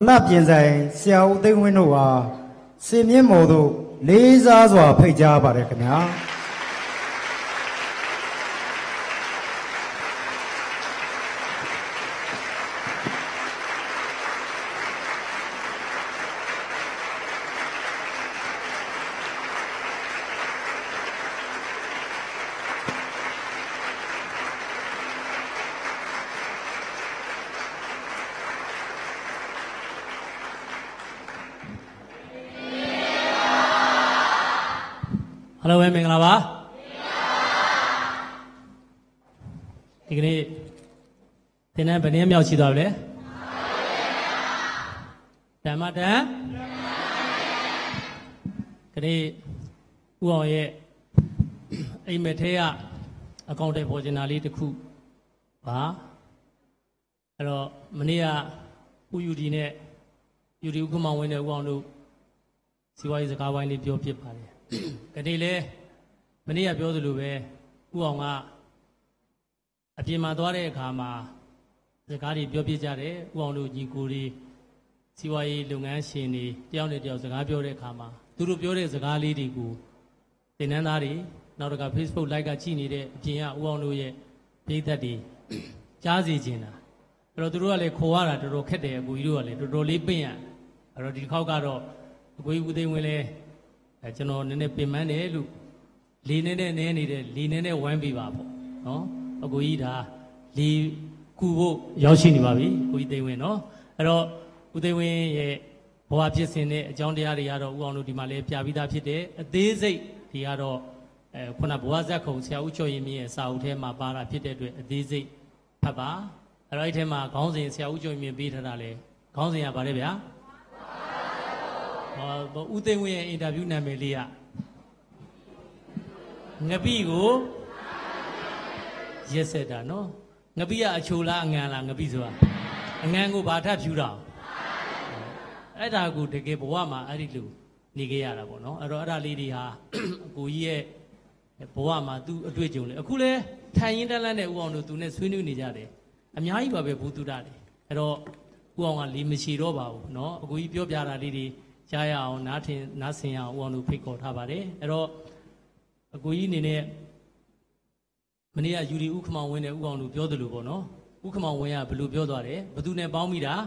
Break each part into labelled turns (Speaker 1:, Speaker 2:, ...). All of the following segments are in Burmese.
Speaker 1: 那边在小灯温度啊，市面毛都雷沙说配家吧的可能。
Speaker 2: Hello， 明白了吧？这个呢，今天本年庙起到了，对吗？对。这里我王爷，哎，每天啊，讲的保证哪里的苦啊？然后明天啊，我有的呢，有的我忙完了，我路，希望是搞完的比较便宜。cái này là mình đi biểu từ về uổng à phía mà đó đấy cả mà cái gì biểu bây giờ đấy uổng luôn nhiều người đi chỉ vậy lúc ngắn xin đi tiêu này tiêu cái biểu đấy cả mà từ lúc biểu đấy cái gì đi cũng thế nên là đi nào đó cái Facebook like cái chi này đấy phía à uổng luôn vậy bây giờ đi giá gì chứ na rồi từ lúc là khoa là từ lúc khét đấy cũng yêu là từ lúc lấy tiền rồi đi khâu cái đó cũng yêu tiền về cho nó nên bên mình này lúc lý nên lý nên quan bị vào nó có ý đã lý cũ bộ giáo sinh vào bị có ý tên nó rồi có tên về bảo vệ phía trên này trong đây là rồi uống lúc đi mà lấy bia bia phía đấy thế gì thì rồiคนน่ะบัวซักของเช้าช่วยมีสาวเทมาบาราพิเศษด้วยดีสิพับบ้าอะไรเทมาของสิ่งเช้าช่วยมีบีทนาเลยของสิ่งอะไรเปล่าอุตวิอินเตอร์วิวนั่นเมลีอะงบีกูเยสเซดานะงบีอะชูลางานละงบีสัวงานกูบาทับผิวเราไอ้ตากูเด็กบัวมาไอ้ดิลูนี่ก็ยาละบ่เนาะအဲ့ဒါလေးတွေဟာကိုကြီးရဲ့ဘဝမှာသူအတွေ့အကြုံလေအခုလေထိုင်ရင်တက်လန့်တဲ့ဦးအောင်တို့သူနဲ့ဆွေးနွေးနေကြတယ်အများကြီးပါပဲဘုသူတတယ်အဲ့တော့ဦးအောင်ကလီမရှိတော့ပါဘူးเนาะအကိုကြီးပြောပြတာလေးတွေကြားရအောင်နားဆင်ရအောင်ဦးအောင်တို့ဖိတ်ခေါ်ထားပါတယ်အဲ့တော့အကိုကြီးအနေနဲ့မနေ့ကယူရီဥက္ကမောင်ဝင်းနဲ့ဦးအောင်တို့ပြောသလိုပေါ့เนาะဥက္ကမောင်ဝင်းကဘယ်လိုပြောသွားတယ်ဘသူနဲ့ပေါင်းမိတာ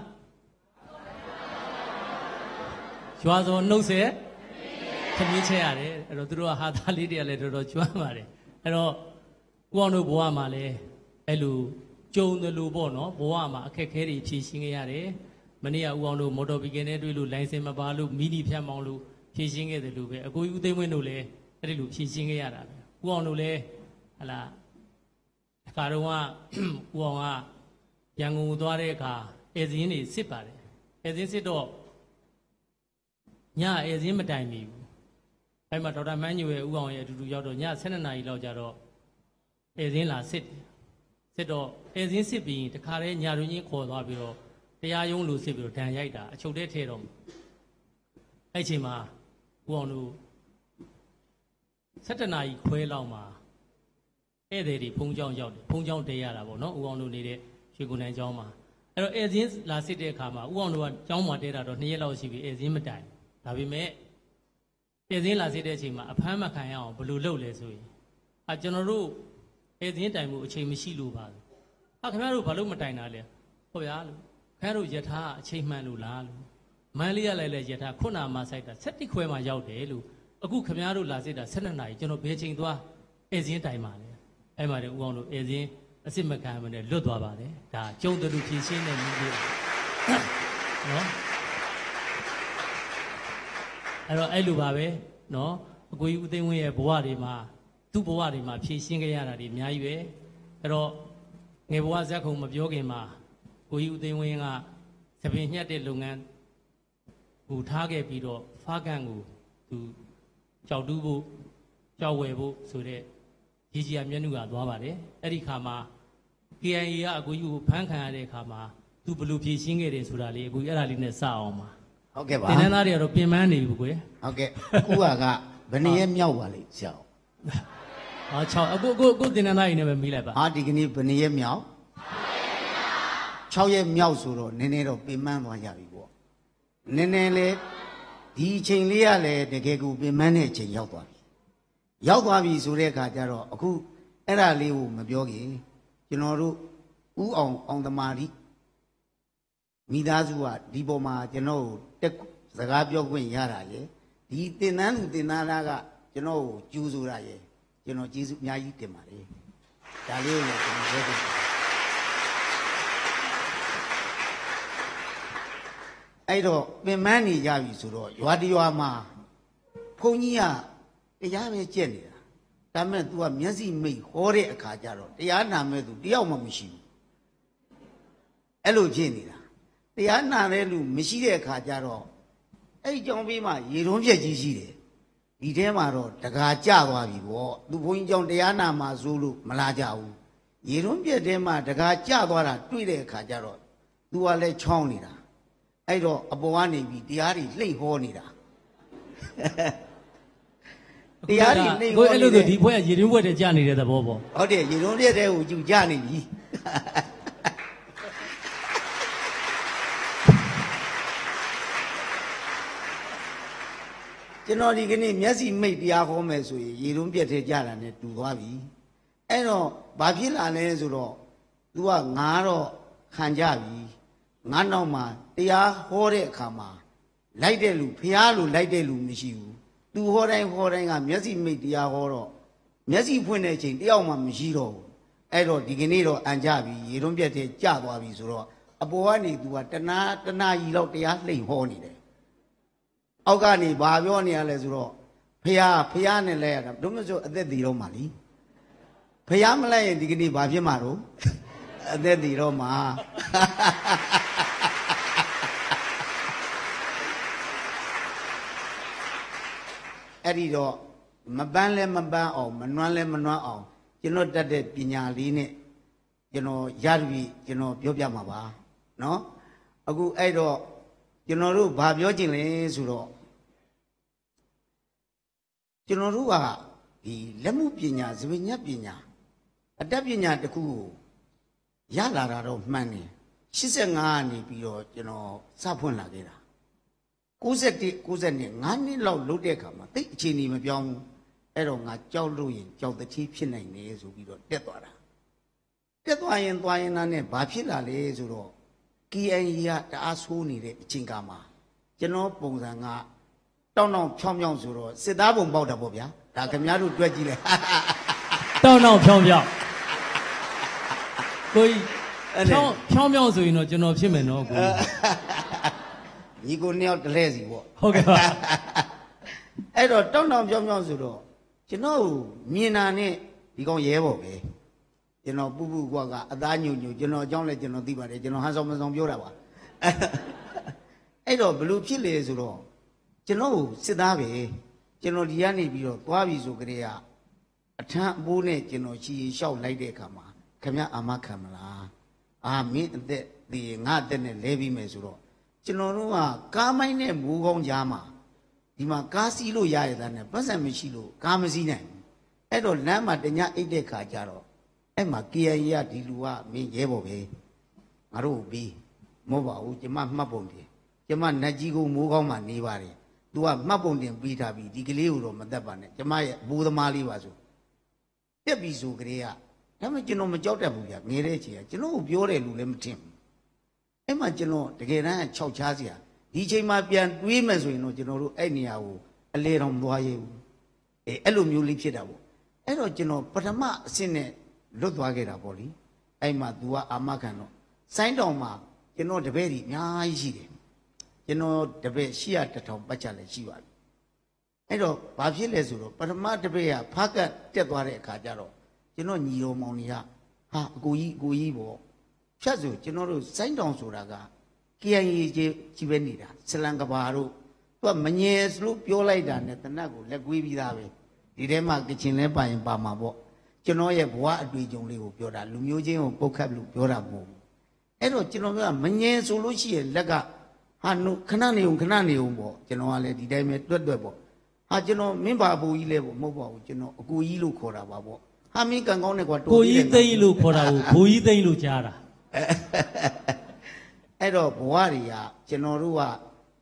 Speaker 2: ရွာစောနှုတ်ဆက်ခမင်းချက်ရတယ်အဲ့တော့သူတို့ကဟာသားလေးတွေကလည်းတော်တော်ကျွမ်းပါတယ်အဲ့တော့ဦးအောင်တို့ဘဝမှာလည်းအဲ့လိုကြုံတယ်လို့ပေါ့နော်ဘဝမှာအခက်အခဲတွေဖြေရှင်းခဲ့ရတယ်မနေ့ကဦးအောင်တို့မော်တော်ဘီကယ်နဲ့တွေ့လို့လိုင်စင်မပါလို့မီနီဖြတ်မောင်းလို့ဖြေရှင်းခဲ့တယ်လို့ပဲအကိုကြီးဦးသိန်းဝင်းတို့လည်းအဲ့ဒီလိုဖြေရှင်းခဲ့ရတာပဲဦးအောင်တို့လည်းဟလာအခါတော့ကဦးအောင်ကရန်ကုန်ကိုသွားတဲ့အခါဧည့်စင်းတွေစစ်ပါတယ်ဧည့်စင်းစစ်တော့ညဧည့်စင်းမတိုင်မီဘူးအဲ့မှာဒေါက်တာမန်းညိုရဲ့ဦးအောင်ရဲ့အတူတူရောက်တော့ည12နာရီလောက်ကြတော့ဧည့်စင်းလာစစ်တော့ဧည့်စင်းစစ်ပြီးတခါတည်းညာတွင်ချင်းခေါ်သွားပြီးတော့တရားရုံးလူစစ်ပြီးတော့ဒဏ်ရိုက်တာအချုပ်ထဲထည့်တော့အဲ့ချိန်မှာဦးအောင်တို့17နာရီခွဲလောက်မှာဧည့်သည်တွေဖုံးကြောင်းရောက်တယ်ဖုံးကြောင်းတဲရတာပေါ့နော်ဦးအောင်တို့နေတဲ့ရွှေကုန်းနိုင်ကျောင်းမှာအဲ့တော့ဧည့်စင်းလာစစ်တဲ့အခါမှာဦးအောင်တို့ကကျောင်းမှာတဲတာတော့2ရက်လောက်ရှိပြီဧည့်စင်းမတိုင်ဒါပေမဲ့ဧည့်စင်းလာစစ်တဲ့အချိန်မှာအဖမ်းမခံရအောင်ဘယ်လိုလုပ်လဲဆိုရင်ကျွန်တော်တို့ဧည့်စင်းတိုင်မှုအချိန်မရှိလို့ပါခင်ဗျားတို့ဘာလို့မတိုင်တာလဲဟုတ်ဗျာလို့ခင်ဗျားတို့ယထာအချိန်မှန်လို့လားလို့မန်းလေးရလိုက်လဲယထာခုနမှာစိုက်တာ7ခွဲမှာရောက်တယ်လို့အခုခင်ဗျားတို့လာစစ်တာ12နာရီကျွန်တော်ဘယ်ချိန်သွားဧည့်စင်းတိုင်ပါလဲအဲ့မှာတည်းဦးအောင်တို့ဧည့်စင်းအစစ်မခံမနဲ့လွတ်သွားပါတယ်ဒါကျုံတူဖြည့်ရှင်းတဲ့နည်းလေးနော်အဲ့တော့အဲ့လိုပါပဲเนาะအကိုကြီးဦးသိန်းဝင်းရဲ့ဘဝတွေမှာသူ့ဘဝတွေမှာဖြည့်ရှင်းခဲ့ရတာတွေအများကြီးပဲအဲ့တော့ငယ်ဘဝဇက်ခုံမပြောခင်မှာကိုကြီးဦးသိန်းဝင်းကသပင်ညှက်တဲ့လုပ်ငန်းကိုထားခဲ့ပြီးတော့ဖားကန်ကိုသူကြောက်တူးဖို့ကြောက်ဝယ်ဖို့ဆိုတဲ့ကြီးကြီးအမျက်နှာကသွားပါတယ်အဲ့ဒီခါမှာ KIA ကအကိုကြီးကိုဖမ်းခံရတဲ့အခါမှာသူဘယ်လိုဖြည့်ရှင်းခဲ့တယ်ဆိုတာလေးအကိုကြီးအဲ့ဒါလေးနဲ့စအောင်ပါ
Speaker 3: ဟုတ်ကဲ့ပါ
Speaker 2: တင်းသားတွေကတော့ပြင်ပန်းနေပြီကွယ်
Speaker 3: ဟုတ်ကဲ့အခုကဘယ်နည်းမြောက်ပါလိမ့်ဆရာ
Speaker 2: ဟာ6အခုတင်းသားတွေနဲ့ပဲမေးလိုက်ပါ
Speaker 3: ဟာဒီကနေ့ဘယ်နည်းမြောက်6ရက်မြောက်ဆိုတော့နည်းနည်းတော့ပြင်ပန်းသွားကြပြီပေါ့နည်းနည်းလေးဒီအချိန်လေးကလည်းတကယ်ကိုပင်မနဲ့အချိန်ရောက်သွားပြီရောက်သွားပြီဆိုတဲ့အခါကျတော့အခုအဲ့ဒါလေးကိုမပြောခင်ကျွန်တော်တို့ဥအောင်သမာဓိမိသားစုကဒီပေါ်မှာကျွန်တော်တက်စကားပြောခွင့်ရတာလေဒီတင်တန်းသူတင်သားလားကကျွန်တော်ကိုကျူးဆိုတာရေကျွန်တော်ကျေးဇူးအများကြီးတင်ပါတယ်ဒါလေးကိုလည်းကျွန်တော်ပြောပြအဲ့တော့ပင်မနေကြပြီဆိုတော့ရွာတရွာမှာဘုန်းကြီးကတရားပဲကြက်နေတာဒါမဲ့ तू ကမျက်စိမိတ်ဟောတဲ့အခါကျတော့တရားနာမဲ့သူတယောက်မှမရှိဘူးအဲ့လိုဖြစ်နေတာတရားနာတဲ့လူမရှိတဲ့အခါကျတော့အဲ့ကြောင့်ပြီးမှရေတွန်းပြက်ကြီးရှိတယ်ဒီထဲမှာတော့တကာကြသွားပြီပေါ့သူဘုန်းကြီးကြောင့်တရားနာမှာဆိုလို့မလာကြဘူးရေတွန်းပြက်ထဲမှာတကာကြသွားတာတွေ့တဲ့အခါကျတော့ तू ကလည်းချောင်းနေတာအဲ့တော့အပေါ်ကနေပြီးတရားတွေလှိမ့်ဟောနေတာတရားတွေလှိမ့်ဟော
Speaker 2: အဲ့လိုဆိုဒီဘွဲကရေတွင်းဘွဲတဲ့ကြာနေတဲ့သဘောပေါ့
Speaker 3: ဟုတ်တယ်ရေတွန်းပြက်တဲ့ကိုယူကြနေပြီကျွန်တော်ဒီကနေ့မျက်စိမိတ်တရားဟောမယ်ဆိုရင်ရေတွန်းပြက်ထဲကြတာနဲ့တူသွားပြီအဲ့တော့ဘာဖြစ်လာလဲဆိုတော့ तू ကငါတော့ခံကြပြီငါနောက်မှာတရားဟောတဲ့အခါမှာလိုက်တဲ့လူဖျားလို့လိုက်တဲ့လူမရှိဘူး तू ဟောတိုင်းကမျက်စိမိတ်တရားဟောတော့မျက်စိဖွင့်တဲ့အချိန်တယောက်မှမရှိတော့ဘူးအဲ့တော့ဒီကနေ့တော့အန်ကြပြီရေတွန်းပြက်ထဲကြသွားပြီဆိုတော့အပေါ်ကနေ तू ကတနာကြီးလောက်တရားလှိမ့်ဟောနေတယ်အောက်ကနေဘာပြောနေရလဲဆိုတော့ဖျားနဲ့လဲရတာတို့မဆိုအသက်တည်တော့မှလीဖျားမလဲရင်ဒီကနေ့ဘာဖြစ်မှာတော့အသက်တည်တော့မှအဲ့ဒီတော့မပန်းလဲမပန်းအောင်မနှွမ်းလဲမနှွမ်းအောင်ကျွန်တော်တတ်တဲ့ပညာလေးနဲ့ကျွန်တော်ရပြီကျွန်တော်ပြောပြမှာပါနော်အခုအဲ့တော့ကျွန်တော်တို့ဘာပြောချင်လဲဆိုတော့ကျွန်တော်တို့ကဒီလက်မှုပညာဇဝိညာပညာအတတ်ပညာတစ်ခုကိုရလာတာတော့မှန်တယ်85ကနေပြီးတော့ကျွန်တော်စဖွင့်လာခဲ့တာ91 92 5နှစ်လောက်လုပ်တဲ့အခါမှာတိတ်အခြေအနေမပြောင်းဘူးအဲ့တော့ငါကြောက်လို့ရင်ကြောက်တတိဖြစ်နိုင်တယ်ဆိုပြီးတော့တက်သွားတာတက်သွားရင်နာနဲ့ဘာဖြစ်လာလဲဆိုတော့ KIA ကတအားဆိုးနေတဲ့အချိန်ကမှာကျွန်တော်ပုံစံကတောင်းဖြောင်းဆိုတော့စစ်သားပုံပေါက်တာပေါ့ဗျာဒါခင်ဗျားတို့တွက်ကြည့်လေ
Speaker 2: တောင်းဖြောင်းကိုကြီးဖြောင်းဆိုရင်တော့ကျွန်တော်ဖြစ်မယ်နော်ကို
Speaker 3: ညီကိုနှစ်ယောက်တလဲစီပေါ့
Speaker 2: ဟုတ်ကဲ့ပါ
Speaker 3: အဲ့တော့တောင်းဖြောင်းဆိုတော့ကျွန်တော်မြင်တာနဲ့ဒီကောင်ရဲပေါ့ပဲကျွန်တော်ပူကွာကအသားညွကျွန်တော်အကြောင်းလဲကျွန်တော်သိပါတယ်ကျွန်တော်ဟန်ဆောင်မဆောင်ပြောတာပါအဲ့တော့ဘလို့ဖြစ်လေဆိုတော့ကျွန်တော်စစ်သားပဲကျွန်တော်ဒီကနေပြီးတော့သွားပြီဆိုကြတဲ့ကအထမ်းအပိုးနဲ့ကျွန်တော်ချီလျှောက်လိုက်တဲ့အခါမှာခင်ဗျအာမခံမလားမင်းအသက်ဒီငါအသက်နဲ့လဲပြီးမယ်ဆိုတော့ကျွန်တော်တို့ကကားမိုင်းနဲ့မိုးကောင်းကြားမှာဒီမှာကားစီးလို့ရရတဲ့နဲ့ပတ်စံမရှိလို့ကားမစီးနိုင်ဘူးအဲ့တော့လမ်းမှာတညအိတ်တဲ့ခါကျတော့အဲ့မှာ KIA ကဒီလူကမင်းရဲပေါ်ပဲငါတို့ပြီးမဟုတ်ပါဘူးကျမမှတ်ပုံတင်ကျမနတ်ကြီးကိုမိုးကောင်းမှနေပါတယ်သူကမှတ်ပုံတင်ပြီးထားပြီဒီကလေးကိုတော့မသက်ပါနဲ့ကျမရဲ့ဘိုးသမားလေးပါဆိုတက်ပြီဆိုကလေးကဒါမှကျွန်တော်မကြောက်တတ်ဘူးဗျာငယ်တဲ့ချိန်ကကျွန်တော်ကိုပြောတယ်လို့လည်းမထင်ဘူးအဲ့မှာကျွန်တော်တကယ်တမ်း6ချားစရာဒီချိန်မှာပြန်တွေးမယ်ဆိုရင်တော့ကျွန်တော်တို့အဲ့နေရာကိုအလေတော်မသွားရဘူးအဲ့လိုမျိုးလေးဖြစ်တာပေါ့အဲ့တော့ကျွန်တော်ပထမအဆင့်နဲ့လွတ်သွားခဲ့တာပေါ့လေအဲ့မှာ तू ကအာမခံတော့စိုင်းတောင်မှာကျွန်တော်တပည့်ကြီးအများကြီးရှိတယ်ကျွန်တော်တပည့်1000ပတ်ချလည်းရှိပါပြီအဲ့တော့ဘာဖြစ်လဲဆိုတော့ပထမတပည့်ကဖားကတ်တက်သွားတဲ့အခါကျတော့ကျွန်တော်ညီတော်မောင်တွေကဟာအကိုကြီးပေါ့ဖြတ်ဆိုကျွန်တော်တို့စိုင်းတောင်ဆိုတာက KIA ကြီးပဲနေတာစလန်ကဘာတို့သူကမငယ်လို့ပြောလိုက်တာနဲ့တနတ်ကိုလက်ကွေးပြီးသားပဲဒီထဲမှာကချင်လဲပါရင်ပါမှာပေါ့ကျွန်တော်ရဲ့ဘဝအတွေ့အကြုံလေးကိုပြောတာလူမျိုးချင်းကိုပုတ်ခတ်လို့ပြောတာမဟုတ်ဘူးအဲ့တော့ကျွန်တော်ကမငယ်ဆိုလို့ရှိရင်လက်ကဟာခဏနေအောင်ပေါ့ကျွန်တော်ကလည်းဒီတိုင်းပဲတွက်ပေါ့ဟာကျွန်တော်မင်းပါအပူကြီးလဲပေါ့မဟုတ်ပါဘူးကျွန်တော်အကူကြီးလို့ခေါ်တာပါပေါ့ဟာမင်းကံကောင်းတယ်ကွာ
Speaker 2: ကိုကြီးသိန်းလို့ခေါ်တာကိုဘိုးကြီးသိန်းလို့ကြားတာ
Speaker 3: အဲ့တော့ဘဝတွေကကျွန်တော်တို့က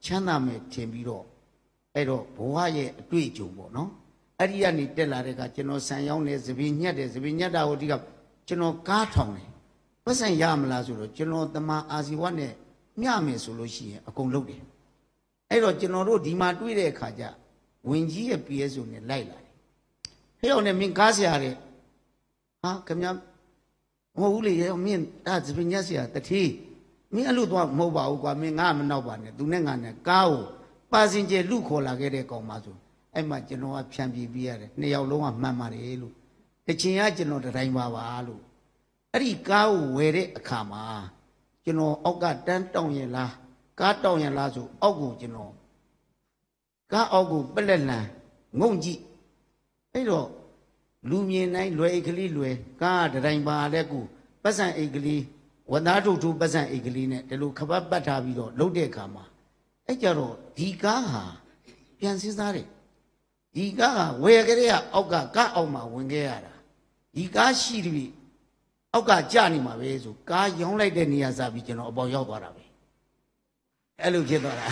Speaker 3: ချမ်းသာမယ်ထင်ပြီးတော့အဲ့တော့ဘဝရဲ့အတွေ့အကြုံပေါ့နော်အဲ့ဒီကနေတက်လာတဲ့ကကျွန်တော်ဆံရောက်နေသပင်ညက်တယ်သပင်ညက်တာကိုဒီကကျွန်တော်ကားထောင်တယ်ပတ်စံရမလားဆိုတော့ကျွန်တော်တမန်အာဇီဝနဲ့မျှမယ်ဆိုလို့ရှိရင်အကုန်လုပ်တယ်အဲ့တော့ကျွန်တော်တို့ဒီမှာတွေ့တဲ့အခါကျဝင်ကြီးရဲ့ PS နဲ့လိုက်လာတယ်ဟဲ့အောင်နဲ့မင်းကားဆရာတဲ့ဟာခင်ဗျာမဟုတ်ဘူးလေရောမင်းဒါသပင်ညက်ဆရာတတိမင်းအဲ့လိုတော့မဟုတ်ပါဘူးကွာမင်းငါမနောက်ပါနဲ့သူနဲ့ငါနဲ့ကားကိုပါစင်ကျလူခေါ်လာခဲ့တဲ့ကောင်မဆိုအဲ့မှာကျွန်တော်ကဖြန့်ပြပြရတယ်နှစ်ယောက်လုံးကမှန်ပါတယ်လို့တချင်ကကျွန်တော်တိုင်းပါလို့အဲ့ဒီကားကိုဝယ်တဲ့အခါမှာကျွန်တော်အောက်ကတန်းတောင်းရင်လားကားတောင်းရင်လားဆိုအောက်ကိုကျွန်တော်ကားအောက်ကိုပလက်လန်ငုံကြည့်အဲ့တော့လူမြင်တိုင်းလွယ်အိတ်ကလေးလွယ်ကားတိုင်းပါတဲ့ကူပတ်စံအိတ်ကလေးဝသားထုတ်ထုတ်ပတ်စံအိတ်ကလေးနဲ့ဒီလိုခပတ်ပတ်ထားပြီးတော့လှုပ်တဲ့အခါမှာအဲ့ကြတော့ဒီကားဟာပြန်စဉ်းစားတယ်ဒီကားဟာဝယ်ကြတဲ့အောက်ကကားအောက်မှာဝင်ခဲ့ရတာဒီကားရှိပြီအောက်ကကြာနေမှာပဲဆိုကားရောင်းလိုက်တဲ့နေရာစားပြီးကျွန်တော်အပေါ်ရောက်သွားတာပဲအဲ့လိုဖြစ်သွားတာ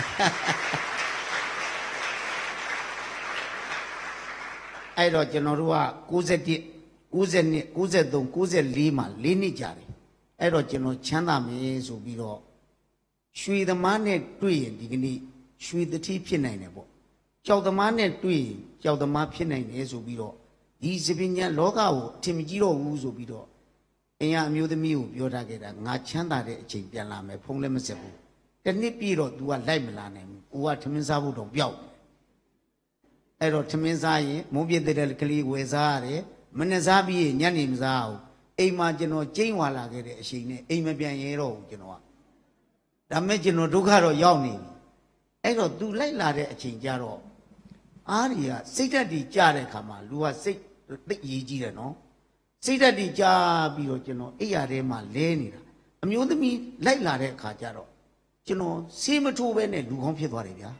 Speaker 3: အဲ့တော့ကျွန်တော်တို့က91 92 93 94မှာ4နှစ်ကြာတယ်အဲ့တော့ကျွန်တော်ချမ်းသာမယ်ဆိုပြီးတော့ရွှေသမားနဲ့တွေ့ရင်ဒီကနေ့ရွှေတတိဖြစ်နိုင်တယ်ပေါ့ကြောက်သမားနဲ့တွေ့ရင်ကြောက်သမားဖြစ်နိုင်တယ်ဆိုပြီးတော့ဒီစပင်ညာလောကကိုထင်မကြီးတော့ဘူးဆိုပြီးတော့အင်ရအမျိုးသမီးကိုပြောထားခဲ့တာငါချမ်းသာတဲ့အချိန်ပြန်လာမယ်ဖုန်းလည်းမဆက်ဘူးတနှစ်ပြည့်တော့ तू ကလိုက်မလာနိုင်ဘူးကိုကထမင်းစားဖို့တော့ပျောက်အဲ့တော့ထမင်းစားရင်မုန်းပြတဲ့ကလေးဝယ်စားရတယ်မနေ့စားပြီးညနေမစားဘူးအိမ်မှာကျွန်တော်ကျိန်းဝါလာခဲ့တဲ့အချိန်နဲ့အိမ်မပြန်ရဲတော့ဘူးကျွန်တော်ကဒါမဲ့ကျွန်တော်ဒုက္ခတော့ရောက်နေပြီအဲ့တော့ तू လိုက်လာတဲ့အချိန်ကျတော့အားရီကစိတ်ဓာတ်တွေကြတဲ့ခါမှာလူကစိတ်သိရည်ကြီးတယ်နော်စိတ်ဓာတ်တွေကြပြီးတော့ကျွန်တော်အိယာထဲမှာလဲနေတာအမျိုးသမီးလိုက်လာတဲ့အခါကျတော့ကျွန်တော်ဆေးမထိုးပဲနဲ့လူကောင်းဖြစ်သွားတယ်ဗျာ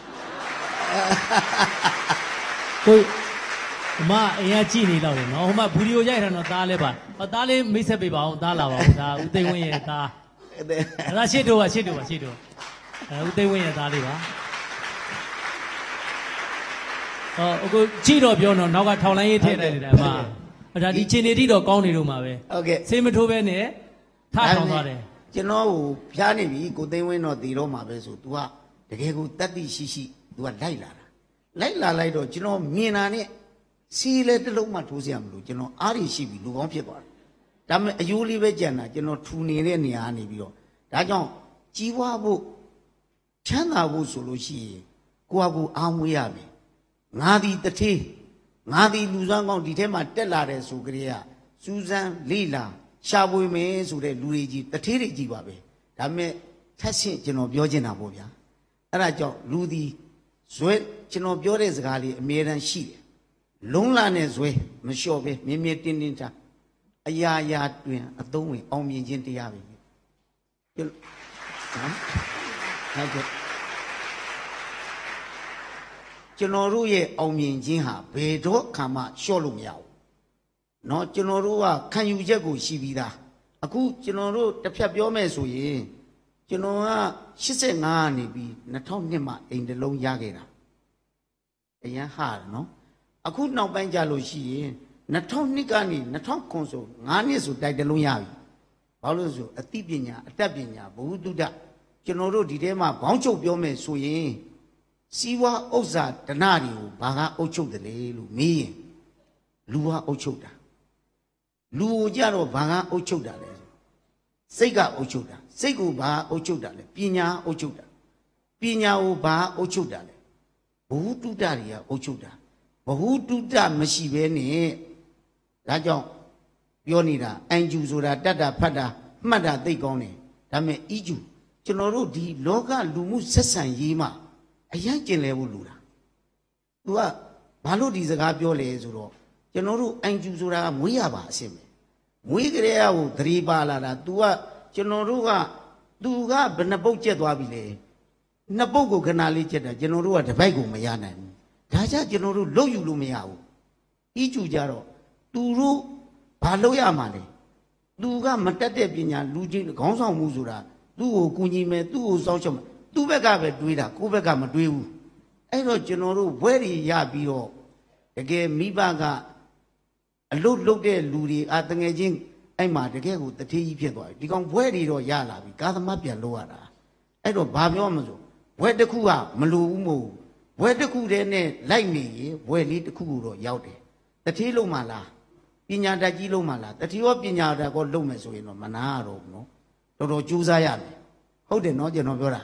Speaker 2: ကိုအမအရင်ကြည့်နေတော့တယ်နော်ဟိုမှာဗီဒီယိုရိုက်ထားတော့သားလဲပါသားလေးမိတ်ဆက်ပေးပါအောင်သားလာပါဦးဒါဦးသိန်းဝင်းရဲ့သားဒါရှစ်တို့ပါဦးသိန်းဝင်းရဲ့သားလေးပါအခုကြည့်တော့ပြောတော့နောက်ကထောင်လိုင်းရေးထည့်နေတယ်အမဒါဒီချင်းနေတိတော့ကောင်းနေတော့မှာပဲ
Speaker 3: ဟုတ်ကဲ့
Speaker 2: ဆေးမထိုးပဲနဲ့ထထောင်သွားတယ်
Speaker 3: ကျွန်တော်ကိုဖျားနေပြီကိုသိန်းဝင်းတော့တည်တော့မှာပဲဆို तू ကတကယ်ကိုတတ်သိရှိ तू ကလိုက်လာလိုက်တော့ကျွန်တော်မြင်တာနဲ့စီးလဲတစ်လုံးမှထိုးစရာမလိုကျွန်တော်အားရရှိပြီလူကောင်းဖြစ်သွားတယ်ဒါပေမဲ့အယိုးလေးပဲကြံတာကျွန်တော်ထူနေတဲ့နေရာနေပြီးတော့ဒါကြောင့်ကြီးပွားဖို့ချမ်းသာဖို့ဆိုလို့ရှိရင်ကိုယ့်အကူအားမွေးရမယ်ငါသည်တထေးငါသည်လူစွမ်းကောင်းဒီထဲမှာတက်လာတဲ့ဆိုကြရစူးစမ်းလိလာရှာဖွေမယ်ဆိုတဲ့လူတွေကြီးတထေးတွေကြီးပါပဲဒါပေမဲ့ထက်ဆင့်ကျွန်တော်ပြောချင်တာပေါ့ဗျာအဲ့ဒါကြောင့်လူသည်ဇွဲကျွန်တော်ပြောတဲ့စကားလေးအမြဲတမ်းရှိတယ်လုံးလာနဲ့ဇွဲမလျှော့ပဲမြင်းမြင်းတင်းတင်းထားအရာရာတွင်အသုံးဝင်အောင်မြင်ခြင်းတရားပဲကျွန်တော်တို့ရဲ့အောင်မြင်ခြင်းဟာဘယ်တော့ခါမှလျှော့လို့မရဘူးเนาะကျွန်တော်တို့ကခံယူချက်ကိုရှိပြီးသားအခုကျွန်တော်တို့တစ်ဖြတ်ပြောမယ်ဆိုရင်ကျွန်တော်က85ကနေပြီး2002မှာအိမ်တစ်လုံးရခဲ့တာအရန်ဟာတယ်နော်အခုနောက်ပိုင်းကြလို့ရှိရင်2002ကနေ2009ဆို9နှစ်ဆိုတိုက်တစ်လုံးရပြီဘာလို့ဆိုအသိပညာအတတ်ပညာဘဝတုဒ္ဒကျွန်တော်တို့ဒီထဲမှာဘောင်းချုပ်ပြောမယ်ဆိုရင်စီဝါဥစ္စာဒနာတွေကိုဘာကအုပ်ချုပ်တယ်လေလို့မေးရင်လူကအုပ်ချုပ်တာလူကိုကြတော့ဘာကအုပ်ချုပ်တာလဲစိတ်ကအုပ်ချုပ်တာစိတ်ကိုဘာအုပ်ချုပ်တာလဲပညာအုပ်ချုပ်တာပညာကိုဘာအုပ်ချုပ်တာလဲဘဝတုဒ္ဒတွေကအုပ်ချုပ်တာဘဝတုဒ္ဒမရှိဘဲနဲ့ဒါကြောင့်ပြောနေတာအန်ကျူဆိုတာတတ်တာဖတ်တာမှတ်တာသိကောင်းတယ်ဒါပေမဲ့အီကျူကျွန်တော်တို့ဒီလောကလူမှုဆက်ဆံရေးမှာအရင်ကျင်လဲဖို့လူတာသူကဘာလို့ဒီစကားပြောလဲဆိုတော့ကျွန်တော်တို့အန်ကျူဆိုတာကမွေးရပါအစင်ပဲမွေးကြတဲ့ကိုသတိပါလာတာ तू ကကျွန်တော်တို့က तू ကဘယ်နှပုတ်ကျက်သွားပြီလဲနှစ်ပုတ်ကိုခဏလေးကျက်တာကျွန်တော်တို့ကတစ်ပိုက်ကိုမရနိုင်ဘူးဒါကြကျွန်တော်တို့လုတ်ယူလို့မရဘူးအီကျူကြတော့ तू တို့ဘာလုပ်ရမှာလဲ तू ကမတက်တဲ့ပညာလူချင်းခေါင်းဆောင်မှုဆိုတာသူ့ကိုကူညီမယ်သူ့ကိုစောင့်ရှောက်မယ်သူ့ဘက်ကပဲတွေးတာကိုယ့်ဘက်ကမတွေးဘူးအဲ့တော့ကျွန်တော်တို့ဘွဲတွေရပြီးတော့တကယ်မိဘကအလုတ်လုတ်တဲ့လူတွေတငယ်ချင်းအဲ့မှာတကယ်ကိုတထေးကြီးဖြစ်သွားပြီဒီကောင်ဘွဲတွေတော့ရလာပြီကာသမားပြန်လို့ရတာအဲ့တော့ဘာပြောမလို့ဘွဲတစ်ခုကမလိုဘူးမဟုတ်ဘွဲတစ်ခုတည်းနဲ့လိုက်နေရင်ဘွဲလေးတစ်ခုကိုတော့ရောက်တယ်တထေးလုံးမှလားပညာတတ်ကြီးလုံးမှလားတထေးရောပညာတတ်ကောလုံးမယ်ဆိုရင်တော့မနာရတော့ဘူးနော်တော်တော်ကြိုးစားရမယ်ဟုတ်တယ်နော်ကျွန်တော်ပြောတာ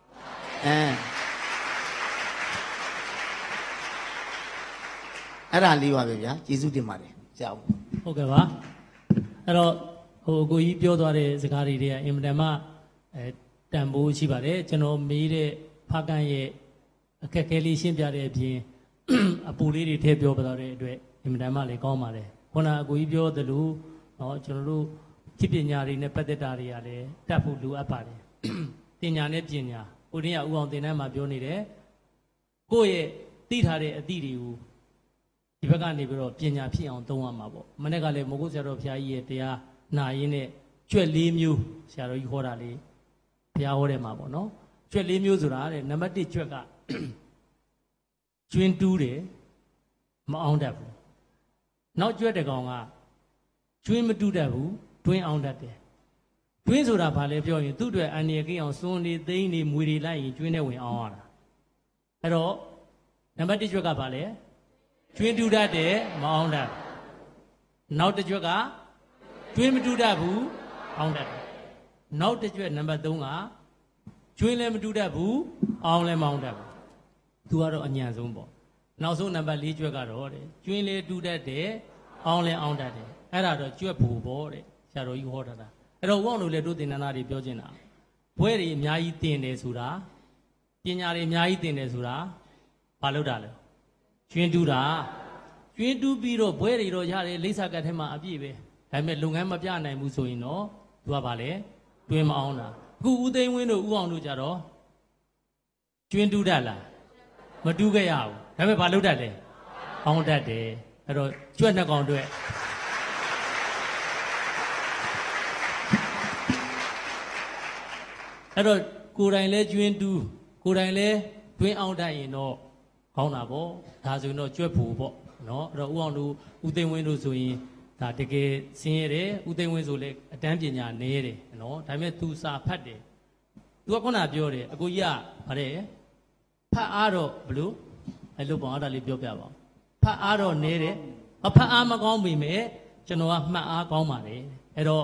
Speaker 3: အဲ့ဒါလေးပါပဲဗျာကျေးဇူးတင်ပါတယ်ဆရာ
Speaker 2: ဟုတ်ကဲ့ပါအဲ့တော့ကိုကြီးပြောသွားတဲ့စကားတွေတည်းကအင်မတန်မှတန်ဖိုးရှိပါတယ်ကျွန်တော်မေးတဲ့ဖကန်ရဲ့အခက်အခဲလေးရှင်းပြတဲ့အပြင်အပူလေးတွေထည့်ပြောပြတော့တဲ့အတွက်အင်မတန်မှလည်းကောင်းပါတယ်ခုနအကိုကြီးပြောသလိုနော်ကျွန်တော်တို့ခေပညာတွေနဲ့ပတ်သက်တာတွေကလည်းတတ်ဖို့လိုအပ်ပါတယ်ပညာနဲ့ပညာကိုတင်းကဥအောင်သင်တန်းမှာပြောနေတယ်ကိုယ့်ရဲ့သိထားတဲ့အသည့်တွေကိုဒီဘက်ကနေပြီးတော့ပညာဖြစ်အောင်သုံးရမှာပေါ့မနေ့ကလည်းမိုးကုတ်ဆရာတော်ဘုရားကြီးရဲ့တရားနာရင်းနဲ့ကြွက်၄မျိုးဆရာတော်ကြီးဟောတာလေဘုရားဟောတယ်မှာပေါ့နော်ကြွက်၄မျိုးဆိုတာတဲ့နံပါတ်1ကြွက်ကကျွင်းတူးတယ်မအောင်တတ်ဘူးနောက်ကြွက်တကောင်ကကျွင်းမတူးတတ်ဘူးတွင်းအောင်တတ်တယ်တွင်းဆိုတာဘာလဲပြောရင်သူ့အတွက်အန္တရာယ်ကင်းအောင်စွန်းနေသိန်းနေမွေတွေလိုက်ရင်ကျွင်းနဲ့ဝင်အောင်ရတာအဲ့တော့နံပါတ်1ကြွက်ကဘာလဲကျွင်းတူးတတ်တယ်မအောင်တတ်နောက်တစ်ကြွက်ကကျွင်းမတူးတတ်ဘူးအောင်တတ်တယ်နောက်တစ်ကြွက်နံပါတ်3ကကျွင်းလည်းမတူးတတ်ဘူးအောင်လည်းမအောင်တတ်ဘူးသူကတော့အညံ့ဆုံးပေါ့နောက်ဆုံးနံပါတ်4ကြွက်ကတော့တဲ့ကျွင်းလည်းတူးတတ်တယ်အောင်လည်းအောင်တတ်တယ်အဲ့ဒါတော့ကြွက်ဖို့ပေါ့တဲ့ဆရာတော်ကြီးဟောထားတာအဲ့တော့ဝေါ့လို့လည်းတို့သင်္นานသားတွေပြောချင်တာဘွဲတွေအများကြီးသင်တယ်ဆိုတာပညာတွေအများကြီးသင်တယ်ဆိုတာဘာလို့တာလဲကျွင်းတူးတာကျွင်းတူးပြီးတော့ဘွဲတွေတော့ရတယ်လိပ်စာကတ်ထဲမှာအပြည့်ပဲဒါပေမဲ့လုပ်ငန်းမပြနိုင်ဘူးဆိုရင်တော့သူကဘာလဲတွင်မအောင်တာအခုဦးသိန်းဝင်းတို့ဦးအောင်တို့ကြတော့ကျွင်းတူးတတ်လားမတူးခဲ့ရဘူးဒါပေမဲ့ဘာလုပ်တတ်လဲအောင်တတ်တယ်အဲ့တော့ကြွက်နှစ်ကောင်အတွက်အဲ့တော့ကိုယ်တိုင်လဲကျွင်းတူးကိုယ်တိုင်လဲတွင်းအောင်တတ်ရင်တော့ကောင်းတာပေါ့ဒါဆိုရင်တော့ကြွက်ဖို့ပေါ့နော်အဲ့တော့ဦးအောင်တို့ဦးသိန်းဝင်းတို့ဆိုရင်ဒါတကယ်ဆင်းရဲတယ်ဦးသိန်းဝင်းဆိုလဲအတန်းပညာနည်းတယ်နော်ဒါပေမဲ့ तू စာဖတ်တယ် तू ကခုနပြောတယ်အကိုကြီးကဗါတဲ့ဖတ်အားတော့ဘလို့အဲ့လိုပေါ့အဲ့ဒါလေးပြောပြပါဦးဖတ်အားတော့နည်းတယ်ဖတ်အားမကောင်းပြီမဲ့ကျွန်တော်ကမှတ်အားကောင်းပါတယ်အဲ့တော့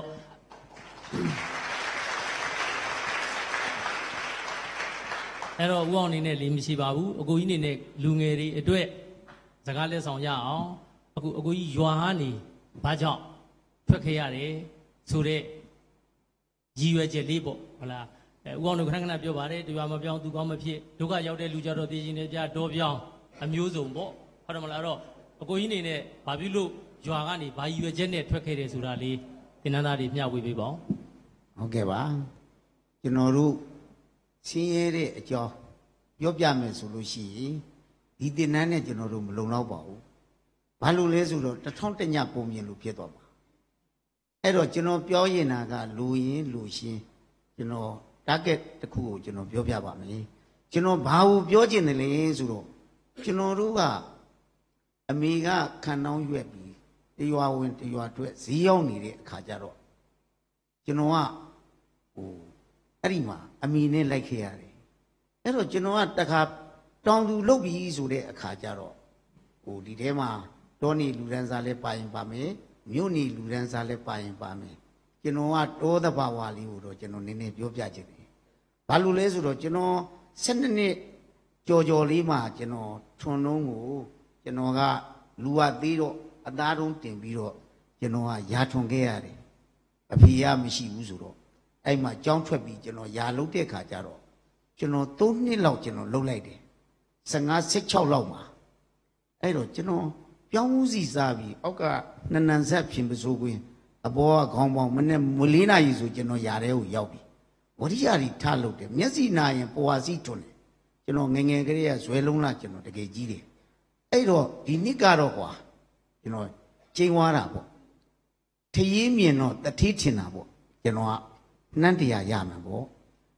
Speaker 2: အဲ့တော့ဦးအောင်နေနဲ့လေးမရှိပါဘူးအကိုကြီးနေနဲ့လူငယ်တွေအတွက်စကားလက်ဆောင်ရအောင်အခုအကိုကြီးရွာကနေဘာကြောင့်ထွက်ခဲ့ရတယ်ဆိုတော့ရည်ရွယ်ချက်လေးပေါ့ဟုတ်လားဦးအောင်တို့ခဏခဏပြောပါတယ်ဒီရွာမပြောင်းသူကောင်းမဖြစ်ဒုက္ခရောက်တဲ့လူကြတော့တည်ရှင်နေကြတော့ပြောင်းအမျိုးစုံပေါ့ဟုတ်တယ်မလားအဲ့တော့အကိုကြီးနေနဲ့ဘာဖြစ်လို့ရွာကနေဘာရည်ရွယ်ချက်နဲ့ထွက်ခဲ့တယ်ဆိုတာလေးသင်္นานသားတွေမျှဝေပေးပါဦး
Speaker 3: ဟုတ်ကဲ့ပါကျွန်တော်တို့ဆင်းရဲတဲ့အကြောင်းပြောပြမယ်ဆိုလို့ရှိရင်ဒီသင်္นานနဲ့ကျွန်တော်တို့မလုံလောက်ပါဘူးဘာလို့လဲဆိုတော့1000ညပုံမြင်လို့ဖြစ်သွားပါအဲ့တော့ကျွန်တော်ပြောရင်တာကလူရင်လူရှင်းကျွန်တော် target တစ်ခုကိုကျွန်တော်ပြောပြပါမယ်ကျွန်တော်ဘာကိုပြောချင်တယ်လဲဆိုတော့ကျွန်တော်တို့ကအမေကခံနှောင်းရွက်ပြီးတရွာဝင်တရွာထွက်ဈေးရောက်နေတဲ့အခါကျတော့ကျွန်တော်ကအဲ့ဒီမှာအမေနဲ့လိုက်ခဲ့ရတယ်အဲ့တော့ကျွန်တော်ကတခါတောင်သူလုပ်ပြီးဆိုတဲ့အခါကျတော့ဒီထဲမှာတောနေလူရန်စားလဲပါရင်ပါမယ်မြို့နေလူရန်စားလဲပါရင်ပါမယ်ကျွန်တော်ကတောသဘာဝလေးကိုတော့ကျွန်တော်နည်းနည်းပြောပြချင်တယ်ဘာလို့လဲဆိုတော့ကျွန်တော်12နှစ်ကြော်လေးမှာကျွန်တော်ထွန်လုံးကိုကျွန်တော်ကလူဝသေးတော့အသားတုံးတင်ပြီးတော့ကျွန်တော်ကရာထွန်ခဲ့ရတယ်အဖေရမရှိဘူးဆိုတော့အဲ့မှာကြောင်းထွက်ပြီးကျွန်တော်ရာလုံးတဲ့ခါကျတော့ကျွန်တော်3နှစ်လောက်ကျွန်တော်လှုပ်လိုက်တယ်15 16လောက်မှာအဲ့တော့ကျွန်တော်ပြောင်းဦးစီစားပြီးအောက်ကနနန်ဆက်ဖြင်ပစိုးကွင်းအပေါ်ကခေါင်းပေါင်းမနဲ့မလေးနာရီဆိုကျွန်တော်ຢာထဲကိုရောက်ပြီဝရိယကြီးထားလို့တယ်မျက်စိနာရင်ပွာစီထွန်းတယ်ကျွန်တော်ငငယ်ကလေးကဇွဲလုံးလားကျွန်တော်တကယ်ကြီးတယ်အဲ့တော့ဒီနှစ်ကတော့ကွာကျွန်တော်ကျင်းသွားတာပေါ့ထရေးမြင်တော့တထေးထင်တာပေါ့ကျွန်တော်ကနှမ်းတရားရမှာပေါ့